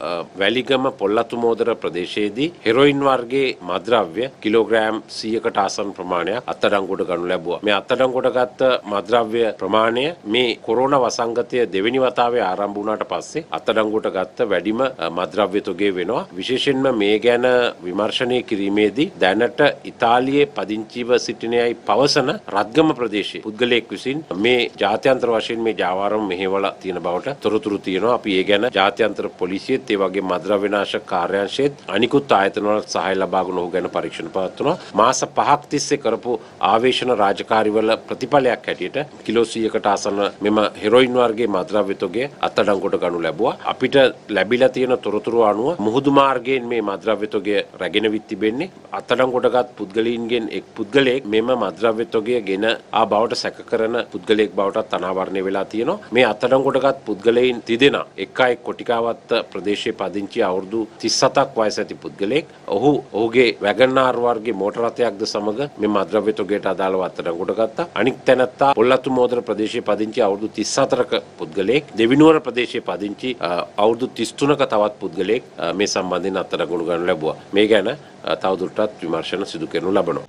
වැලිගම පොල්ලතු මෝදර ප්‍රදේශයේදී හෙරොයින් වර්ගයේ මත්ද්‍රව්‍ය කිලෝග්‍රෑම් 100කට ආසන්න ප්‍රමාණයක් අත්අඩංගුවට ගනු ලැබුවා. මේ අත්අඩංගුවට ගත්ත මත්ද්‍රව්‍ය ප්‍රමාණය මේ කොරෝනා වසංගතය දෙවෙනි වතාවේ ආරම්භ වුණාට පස්සේ අත්අඩංගුවට ගත්ත වැඩිම මත්ද්‍රව්‍ය තොගේ වෙනවා. විශේෂයෙන්ම මේ ගැන විමර්ශනය කිරීමේදී දැනට ඉතාලියේ පදිංචිව සිටිනයයි පවසන රත්ගම ප්‍රදේශයේ පුද්ගලයෙක් විසින් මේ ජාත්‍යන්තර වශයෙන් මේ ජාවාරම මෙහෙवला තියෙන බවට තොරතුරු තියෙනවා. අපි ඒ ගැන ජාත්‍යන්තර පොලිසියත් ඒ වගේ මත්ද්‍රව්‍ය නාශක කාර්යාංශයේත් අනිකුත් ආයතනවල සහාය ලබාගෙන ඔහු ගැන පරීක්ෂණ පවත්වනවා. මාස 5ක් තිස්සේ කරපු ආවේශන රාජකාරිවල ප්‍රතිඵලයක් හැටියට කිලෝ 100කට ආසන්න මෙම හෙරොයින් වර්ගයේ මත්ද්‍රව්‍ය තොගය අත්අඩංගුවට ගනු ලැබුවා. අපිට ලැබිලා තියෙන තොරතුරු අනුව මුහුදු මාර්ගයෙන් මේ මත්ද්‍රව්‍ය තොගය රැගෙන විත් තිබෙන්නේ. අත්අඩංගුවටගත් පුද්ගලයින්ගෙන් එක් පුද්ගලයෙක් මෙම මත්ද්‍රව්‍ය තොගය ගෙන ආ බවට සැක කරන පුද්ගලයෙක් බවටත් අනාවරණය වෙලා තියෙනවා. මේ අත්අඩංගුවටගත් පුද්ගලයින් තිදෙනා එක් අයෙක් කොටිකාවත්ත ප්‍රදේශයේ පදිංචි අවුරුදු 37ක් වයස ඇති පුද්ගලයෙක්. ඔහුගේ වැගන්ආර් වර්ගයේ මෝටර රථයක්ද සමග මේ මත්ද්‍රව්‍ය තොගයට අදාළව අත්අඩංගුවට ගත්තා. අනික් තැනැත්තා පොල්ලතු මෝදර ප්‍රදේශයේ පදිංචි අවුරුදු 34ක පුද්ගලයෙක්. දෙවිනුවර ප්‍රදේශයේ පදිංචි අවුරුදු 33ක තවත් පුද්ගලයෙක් මේ සම්බන්ධයෙන් අත්අඩංගුවට ගනු ලැබුවා. මේ ගැන තවදුරටත් විමර්ශන සිදු කරනු ලබනවා.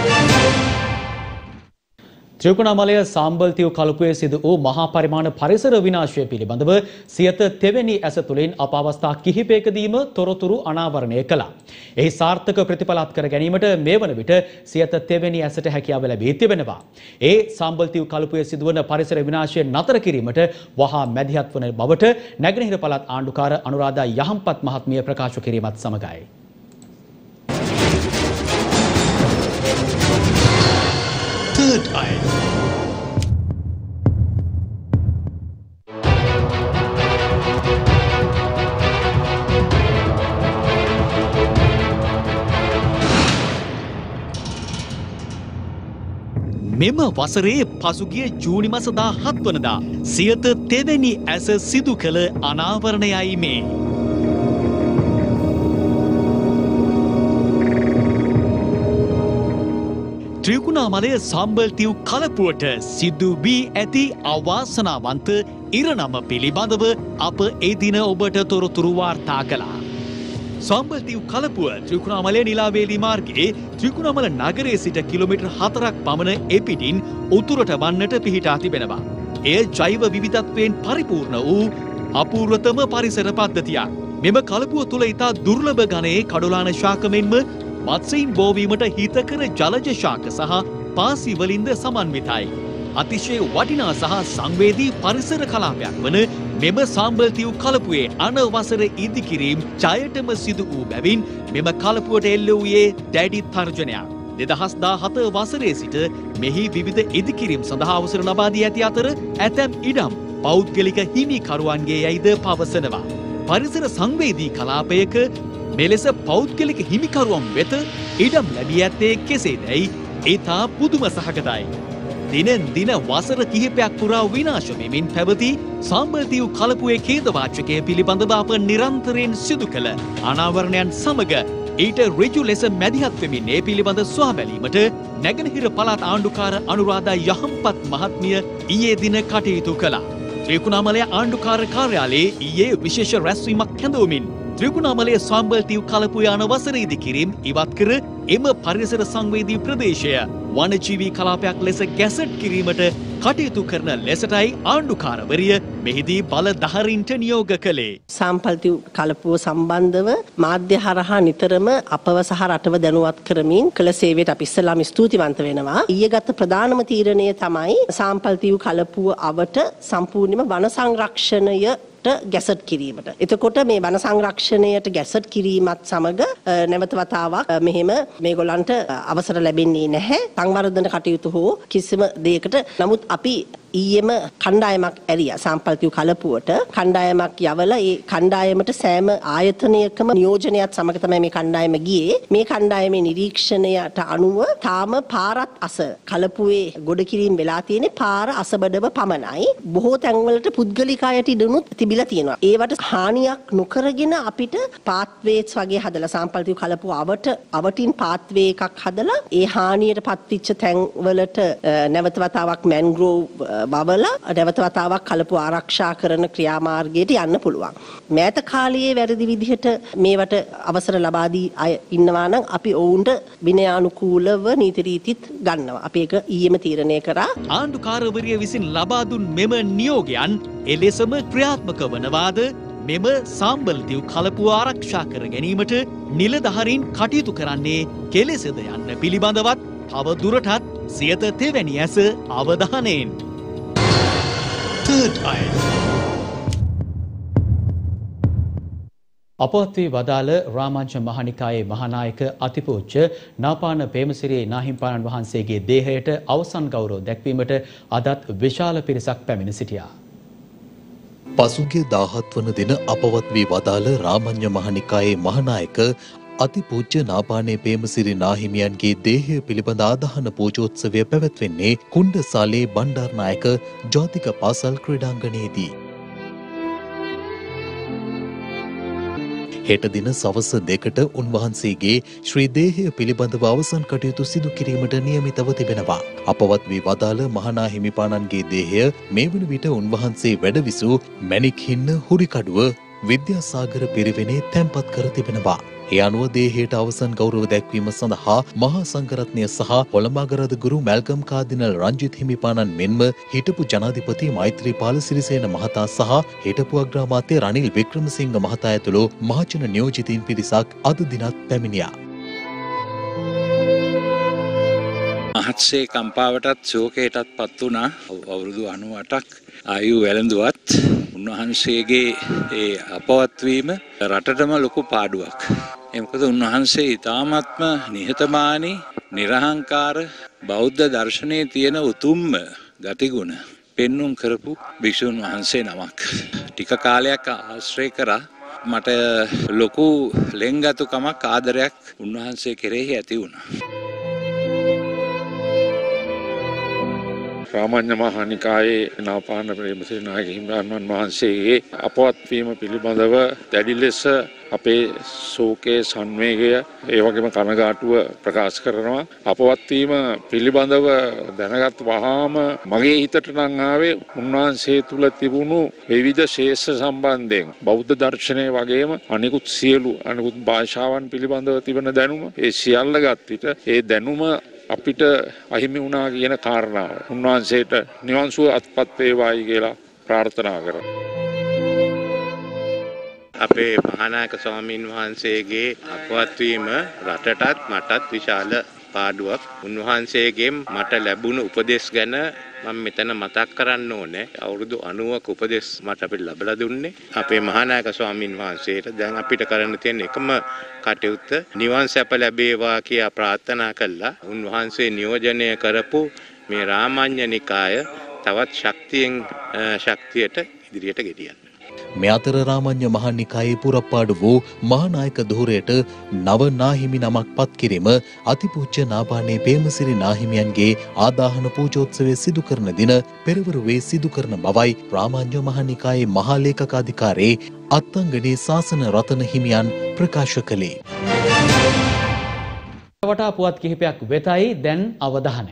ත්‍රිකුණාමලය සාම්බල්තිව් කලපුවේ සිදු වූ මහා පරිමාණ පරිසර විනාශය පිළිබඳව සියත තෙවැනි ඇස තුළින් අප අවස්ථා කිහිපයකදීම තොරතුරු අනාවරණය කළා. එහි සාර්ථක ප්‍රතිඵල අත්කර ගැනීමට මේ වන විට සියත තෙවැනි ඇසට හැකියාව ලැබී තිබෙනවා. ඒ සාම්බල්තිව් කලපුවේ සිදුවන පරිසර විනාශය නතර කිරීමට වහා මැදිහත් වන බවට නැගෙනහිර පළාත් ආණ්ඩුකාර අනුරාධා යහම්පත් මහත්මිය ප්‍රකාශ කිරීමත් සමගයි. Third Eye. මෙම වසරේ පසුගිය ජූනි මාස 17 වනදා සියත තෙවැනි ඇස සිදු කළ අනාවරණයයි මේ. ත්‍රිකුණාමලය සම්බල්තිව් කලපුවට සිදු වී ඇති අවාසනාවන්ත ඉරණම පිළිබඳව අප ඒ දින ඔබට තොරතුරු වාර්තා කළා. සම්බල්තිව් කලපුව ත්‍රිකුණාමලය නිලාවේලී මාර්ගයේ ත්‍රිකුණාමල නගරයේ සිට කිලෝමීටර් 4ක් පමණ එපිටින් උතුරට වන්නට පිහිටා තිබෙනවා. එය ජෛව විවිධත්වයෙන් පරිපූර්ණ වූ අපූර්වතම පරිසර පද්ධතියක්. මෙම කලපුව තුළ ඉතා දුර්ලභ ගණයේ කඩොලාන ශාක මෙන්ම මත්ස්‍යයින් බෝවීමට හිතකර ජලජ ශාක සහ පාසි වලින්ද සමන්විතයි. අතිශය වටිනා සහ සංවේදී පරිසර කලාපයක් වන මෙම සම්බල්තිව් කලපුවේ අනවසර ඉදිකිරීම් ජයටම සිදු වූ බැවින් මෙම කලපුවට එල්ල වූයේ දැඩි තර්ජනයක්. 2017 වසරේ සිට මෙහි විවිධ ඉදිකිරීම් සඳහා අවසර ලබා දී ඇති අතර ඇතැම් ඉඩම් පෞද්ගලික හිමිකරුවන්ගේ යයිද පවසනවා. පරිසර සංවේදී කලාපයක මෙලෙස පෞද්ගලික හිමිකරුවන් වෙත ඉඩම් ලැබී ඇත්තේ කෙසේදැයි ඒතා පුදුම සහගතයි. දිනෙන් දින වසර කිහිපයක් පුරා විනාශ වෙමින් පැවති සාම්බල්තිව් කලපුවේ ඛේදවාචකය පිළිබඳව අප නිරන්තරයෙන් සිදු කළ අනාවරණයන් සමග ඊට ඍජු ලෙස මැදිහත් වෙමින් ඒ පිළිබඳ සොයා බැලීමට නැගෙනහිර පළාත් ආණ්ඩුකාර අනුරාධා යහම්පත් මහත්මිය ඊයේ දින කටයුතු කළා. ත්‍රිකුණාමලය ආණ්ඩුකාර කාර්යාලයේ ඊයේ විශේෂ රැස්වීමක් කැඳවමින් ත්‍රිකුණාමලය සාම්බල්තිව් කලපුවේ අනවසර ඉදිකිරීම් ඉවත් කර එම පරිසර සංවේදී ප්‍රදේශය වනජීවී කලාපයක් ලෙස ගැසට් කිරීමට කටයුතු කරන ලෙසටයි ආණ්ඩුකාරවරිය මෙහිදී බලධාරීන්ට නියෝග කළේ. සාම්පල්තිව් කලපුව සම්බන්ධව මාධ්‍ය හරහා නිතරම අපව සහ රටව දැනුවත් කරමින් කළ සේවයට අපි ඉස්සෙල්ලාම ස්තුතිවන්ත වෙනවා. ඊයේ ගත ප්‍රධානම තීරණය තමයි සාම්පල්තිව් කලපුව අවට සම්පූර්ණයෙන්ම වන සංරක්ෂණය ගැසට් කිරීමට. එතකොට මේ වන සංරක්ෂණයට ගැසට් කිරීමත් සමග නැවත වතාවක් මෙහෙම මේගොල්ලන්ට අවසර ලැබෙන්නේ නැහැ. සංවර්ධන කටයුතු හෝ කිසිම දෙයකට. නමුත් අපි ඊයේම කණ්ඩායමක් ඇරියා සාම්පල්තිව් කලපුවට. කණ්ඩායමක් යවලා ඒ කණ්ඩායමට සෑම ආයතනයකම නියෝජනයත් සමග තමයි මේ කණ්ඩායම ගියේ. මේ කණ්ඩායමේ නිරීක්ෂණයට අනුව තාම පාරත් අස කලපුවේ ගොඩ කිරීම වෙලා තියෙන්නේ පාර අසබඩව පමණයි. බොහෝ තැන්වලට පුද්ගලික අයට ඉදනුත් තිබිලා තියෙනවා. ඒවට හානියක් නොකරගෙන අපිට පාත්වේස් වගේ හදලා සාම්පල්තිව් කලපුව අවටින් පාත්වේ එකක් හදලා ඒ හානියට පත්විච්ච තැන්වලට නැවත වතාවක් මැන්ග්‍රෝව් බවලා නැවත වතාවක් කලපුව ආරක්ෂා කරන ක්‍රියාමාර්ගයට යන්න පුළුවන්. මෑත කාලයේ වැරදි විදිහට මේවට අවසර ලබා දී අය ඉන්නවා නම් අපි ඔවුන්ට විනයානුකූලව නීති රීතිත් ගන්නවා. අපි ඒක ඊයේම තීරණය කරා. ආණ්ඩුකාරවරිය විසින් ලබා දුන් මෙම නියෝගයන් එලෙසම ක්‍රියාත්මක වනවාද මෙම සාම්බල්තිව් කලපුව ආරක්ෂා කර ගැනීමට නිලධාරීන් කටයුතු කරන්නේ කෙලෙසද යන්න පිළිබඳවත් තව දුරටත් සියත තෙවැනි ඇස අවධානයෙන්. Third Eye. අපවත් වී වදාළ රාමංච මහනිකායේ මහානායක අතිපූජ්‍ය නාපාන පේමසිරි නාහිම්පාණන් වහන්සේගේ දේහයට අවසන් ගෞරව දැක්වීමට අදත් විශාල පිරිසක් පැමිණ සිටියා. පසුගිය 17 වන දින අපවත් වී වදාළ රාමඤ්ඤ මහනිකායේ මහානායක අතිපූජ්‍ය නාපානේ පේමසිරි නාහිමියන්ගේ දේහය පිළිබඳ ආදාහන පූජෝත්සවය පැවැත්වෙන්නේ කුණ්ඩසාලේ බණ්ඩාරනායක ජාතික පාසල් ක්‍රීඩාංගණයේදී. හෙට දින සවස 2ට උන්වහන්සේගේ ශ්‍රී දේහය පිළිබඳව අවසන් කටයුතු සිදු කිරීමට නියමිතව තිබෙනවා. අපවත් වී වදාළ මහානා හිමිපාණන්ගේ දේහය මේ වන විට උන්වහන්සේ වැඩවිසූ මැණික් හින්න හුරිකඩුව විද්‍යාසාගර පිරිවෙනේ තැන්පත් කර තිබෙනවා. ඒ අනුව දේහයට අවසන් ගෞරව දැක්වීම සඳහා මහා සංඝරත්නය සහ කොළඹ ගුරු මැල්කම් කාදිනල් රංජිත් හිමිපාණන් මෙන්ම හිටපු ජනාධිපති මෛත්‍රීපාල සිරිසේන මහතා සහ හිටපු අග්‍රාමාත්‍ය රනිල් වික්‍රමසිංහ මහතා ඇතුළු මහජන නියෝජිතයින් පිරිසක් අද දිනත් පැමිණියා. මහත්සේ කම්පාවටත් ශෝකයටත් පත් වුණා. අවුරුදු 98ක් ආයු වැළඳුවත් උන්වහන්සේගේ ඒ අපවත් වීම රටටම ලොකු පාඩුවක්. මොකද උන්වහන්සේ ඊ타ත්ම නිහතමානී, නිර්හංකාර බෞද්ධ දර්ශනයේ තියෙන උතුම්ම ගතිගුණ පෙන්눔 කරපු භික්ෂුන් වහන්සේ නමක්. ටික කාලයක් ආශ්‍රය කරා. මට ලොකු ලෙන්ගතුකමක් ආදරයක් උන්වහන්සේ කෙරෙහි ඇති වුණා. රාමඤ්ඤ මහානිකායේ නාපාන පේමසිරි නායක හිමිපාණන් වහන්සේගේ අපවත් වීම පිළිබඳව දැඩි ලෙස අපේ ශෝකයේ සංවේගය ඒ වගේම කනගාටුව ප්‍රකාශ කරනවා. අපවත් වීම පිළිබඳව දැනගත් වහාම මගේ හිතට නම් ආවේ උන්වහන්සේ තුල තිබුණු විවිධ ශේෂ සම්බන්ධයෙන් බෞද්ධ දර්ශනය වගේම අනිකුත් සියලු අනිකුත් භාෂාවන් පිළිබඳව තිබෙන දැනුම ඒ සියල්ල ගත් විට ඒ දැනුම අපිට අහිමි වුණා කියන කාරණාව උන්වහන්සේට නිවන් සුව අත්පත් වේවායි කියලා ප්‍රාර්ථනා කරනවා. අපේ මහානායක ස්වාමීන් වහන්සේගේ අපවත් වීම රටටත් මටත් විශාල අඩුපාඩුවක්. උන්වහන්සේගෙන් මට ලැබුණු උපදෙස් ගැන මම මෙතන මතක් කරන්න ඕනේ. අවුරුදු 90ක උපදෙස් මට අපිට ලැබලා දුන්නේ අපේ මහානායක ස්වාමින් වහන්සේට. දැන් අපිට කරන්න තියෙන එකම කටයුත්ත නිවන් සැප ලැබේවා කියා ප්‍රාර්ථනා කළා. උන්වහන්සේ නියෝජනය කරපු මේ රාමඤ්ඤ නිකාය තවත් ශක්තියට ඉදිරියට ගෙනියන්න. මේ අතර රාමඤ්ඤ මහානිකායේ පුරප්පාඩු වූ මහානායක ධූරයට නව නාහිමි නමක් පත් කිරීම අතිපූජ්‍ය නාපානේ පේමසිරි නාහිමියන්ගේ ආදාහන පූජෝත්සවය සිදු කරන දින පෙරවරුවේ සිදු කරන බවයි රාමඤ්ඤ මහානිකායේ මහා ලේකකාධිකාරී අත්තංගනේ ශාසන රතන හිමියන් ප්‍රකාශ කළේ. වටා පුවත් කිහිපයක් වෙතයි දැන් අවධානය.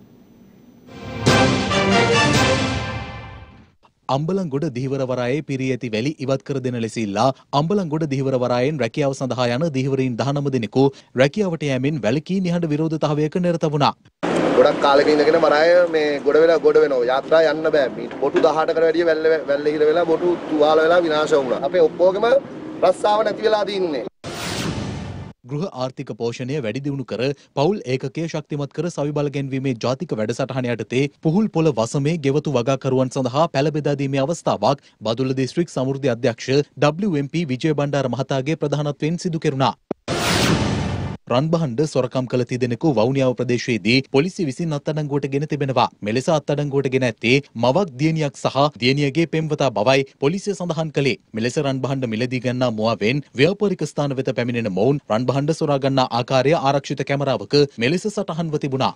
අම්බලන්ගොඩ දීවරවරායේ පිරී ඇති වැලි ඉවත් කර දෙන ලෙස ඉල්ලා අම්බලන්ගොඩ දීවරවරායෙන් රැකියාව සඳහා යන දීවරීන් 19 දෙනෙකු රැකියාවට යෑමෙන් වැලකී නිහඬ විරෝධතාවයක නිරත වුණා. ගොඩක් කාලෙක ඉඳගෙන වරාය මේ ගොඩ වෙනවා යාත්‍රා යන්න බෑ. බොටු 18කට වැඩිය වැල්ල හිර වෙලා බොටු තුවාල වෙලා විනාශ වුණා. අපේ ඔක්කොගෙම රස්සාව නැති වෙලා තින්නේ. ගෘහ ආර්ථික පෝෂණය වැඩි දියුණු කර පවුල් ඒකකය ශක්තිමත් කර සවිබල ගැන්වීමේ ජාතික වැඩසටහන යටතේ පුහුල් පොළ වසමේ ගෙවතු වගාකරුවන් සඳහා පැළ බෙදා දීමේ අවස්ථාවක් බදුල්ල දිස්ත්‍රික් සමෘද්ධි අධ්‍යක්ෂ WMP විජය බණ්ඩාර මහතාගේ ප්‍රධානත්වයෙන් සිදු කෙරුණා. රන්බහන්ඩ සොරකම් කළ තිදෙනෙකු වවුනියාව ප්‍රදේශයේදී පොලිසිය විසින් අත්අඩංගුවට ගෙන තිබෙනවා. මෙලෙස අත්අඩංගුවට ගෙන ඇත්තේ මවක් දියණියක් සහ දියණියගේ පෙම්වතා බවයි පොලිසිය සඳහන් කළේ. මෙලෙස රන්බහන්ඩ මිලදී ගන්නා මුවාවෙන් ව්‍යාපාරික ස්ථාන වෙත පැමිණෙන මොවුන් රන්බහන්ඩ සොරා ගන්නා ආකාරය ආරක්ෂිත කැමරාවක මෙලෙස සටහන්ව තිබුණා.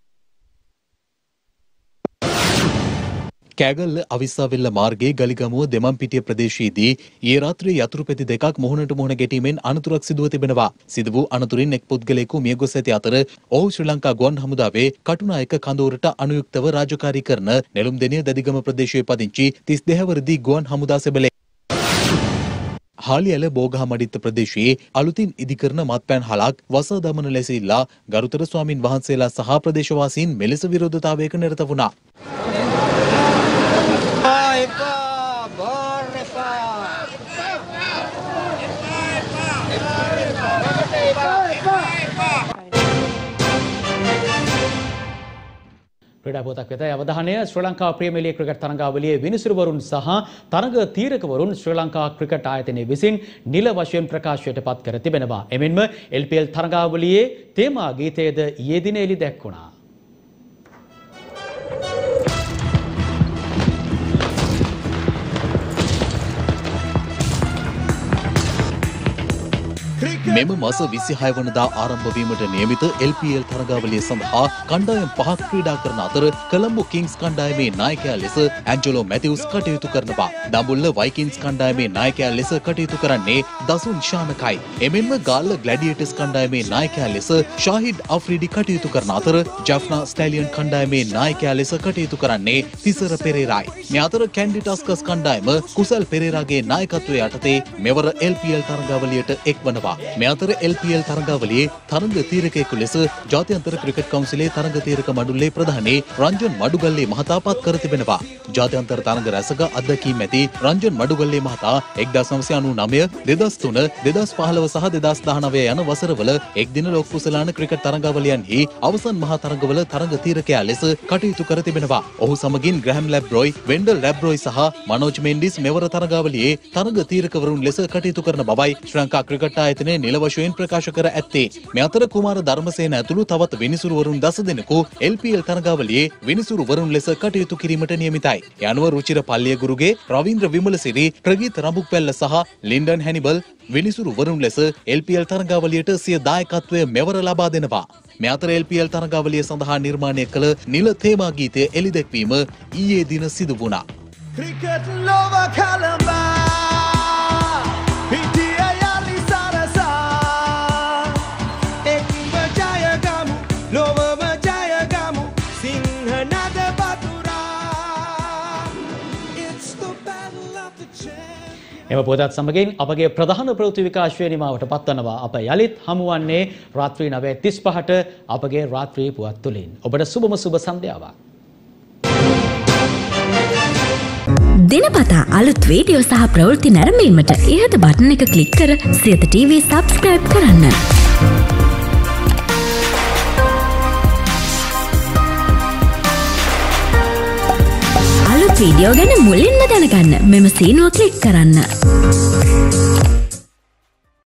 කෑගල්ල අවිස්සාවෙල්ල මාර්ගයේ ගලිගමුව දෙමන්පිටිය ප්‍රදේශයේදී ඊයේ රාත්‍රියේ යතුරු පෙති දෙකක් මුහුණට මුහුණ ගැටීමෙන් අනතුරක් සිදුව තිබෙනවා. සිදු වූ අනතුරින් එක් පුද්ගලයෙකු මියගොස් ඇති අතර ඔහු ශ්‍රී ලංකා ගුවන් හමුදාවේ කටුනායක කඳවුරට අනුයුක්තව රාජකාරී කරන නෙළුම්දෙණිය දදිගම ප්‍රදේශයේ පදිංචි 32 වර්ධී ගුවන් හමුදා සෙබළේ. හාලිඇල බෝගහමඩිත්ත ප්‍රදේශයේ අලුතින් ඉදිකරන මත්පැන් හලක් වසා දමන ලෙස ඉල්ලා ගරුතර ස්වාමින් වහන්සේලා සහ ප්‍රදේශවාසීන් මෙලෙස විරෝධතාවයක නිරත වුණා. ක්‍රීඩා පොතක් වෙත අවධානය. Sri Lanka premier league cricket තරඟාවලියේ විනිසුරුවරුන් සහ තරඟ තීරකවරුන් ශ්‍රී ලංකා ක්‍රිකට් ආයතනය විසින් නිල වශයෙන් ප්‍රකාශයට පත් කර තිබෙනවා. එමෙන්ම LPL තරඟාවලියේ තේමා ගීතයේද ඊයේ දින එළි දැක්වුණා. මෙම මාස 26 වනදා ආරම්භ වීමට නියමිත LPL තරගාවලිය සඳහා කණ්ඩායම් 5ක් ක්‍රීඩා කරන අතර කොළඹ කිංස් කණ්ඩායමේ නායකයා ලෙස ඇන්ජලෝ මැතිව්ස් කටයුතු කරනවා. දඹුල්ල වයිකින්ස් කණ්ඩායමේ නායකයා ලෙස කටයුතු කරන්නේ දසුන් ශානකයි. එමෙන්ම ගාල්ල ග්ලැඩියේටර්ස් කණ්ඩායමේ නායකයා ලෙස ෂාහිඩ් අෆ්රිඩි කටයුතු කරන අතර ජෆ්නා ස්ටැලියන් කණ්ඩායමේ නායකයා ලෙස කටයුතු කරන්නේ තිසර පෙරේරායි. මේ අතර කැන්ඩි ටස්කස් කණ්ඩායම කුසල් පෙරේරාගේ නායකත්වය යටතේ මෙවර LPL තරගාවලියට එක්වනවා. මේ අතර LPL තරගාවලියේ තරඟ තීරකයෙකු ලෙස ජාත්‍යන්තර ක්‍රිකට් කවුන්සිලේ තරඟ තීරක මඩුල්ලේ ප්‍රධානී රංජන් මඩුගල්ලේ මහතා පත් කර තිබෙනවා. ජාත්‍යන්තර තරඟ රැසක අත්දැකීම් ඇති රංජන් මඩුගල්ලේ මහතා 1999, 2003, 2015 සහ 2019 යන වසරවල එක් දින ලෝක කුසලාන ක්‍රිකට් තරඟාවලියන්හි අවසන් මහා තරඟවල තරඟ තීරකයා ලෙස කටයුතු කර තිබෙනවා. ඔහු සමගින් ග්‍රැහම් ලැබ්රොයි, වෙන්ඩල් ලැබ්රොයි සහ මනෝජ් මෙන්ඩිස් මෙවර තරඟාවලියේ තරඟ තීරකවරුන් ලෙස කටයුතු කරන බවයි ශ්‍රී ලංකා ක්‍රිකට් ආයතනයේ නිල වශයෙන් ප්‍රකාශ කර ඇත්තේ. මේ අතර කුමාර ධර්මසේන ඇතුළු තවත් විනිසුරුවරුන් 10 දෙනෙකු LPL තරගාවලියේ විනිසුරුවරුන් ලෙස කටයුතු කිරීමට නියමිතයි. යනුව රුචිර පල්ලියගුරුගේ රවීන්ද්‍ර විමලසිරි, ප්‍රගීත් රඹුක්පැල්ල සහ ලින්ඩන් හැනිබල් විනිසුරුවරුන් ලෙස LPL තරගාවලියට සිය දායකත්වය මෙවර ලබා දෙනවා. මේ අතර LPL තරගාවලිය සඳහා නිර්මාණය කළ නිල තේමා ගීතය එළිදැක්වීම ඊයේ දින සිදු වුණා. ක්‍රිකට් ලෝව කලඹා එම පුවතත් සමගින් අපගේ ප්‍රධාන ප්‍රවෘත්ති විකාශය නිමාවට පත්වනවා. අප යලිත් හමුවන්නේ රාත්‍රී 9:35ට අපගේ රාත්‍රී පුවත් තුලින්. ඔබට සුබම සුබ සන්ධ්‍යාවක්. දිනපතා අලුත් වීඩියෝ සහ ප්‍රවෘත්ති නැරඹීමට ඉහත බටන් එක ක්ලික් කර සියත TV සබ්ස්ක්‍රයිබ් කරන්න. වීඩියෝ ගැන මුලින්ම දැනගන්න මෙම සීනුව ක්ලික් කරන්න.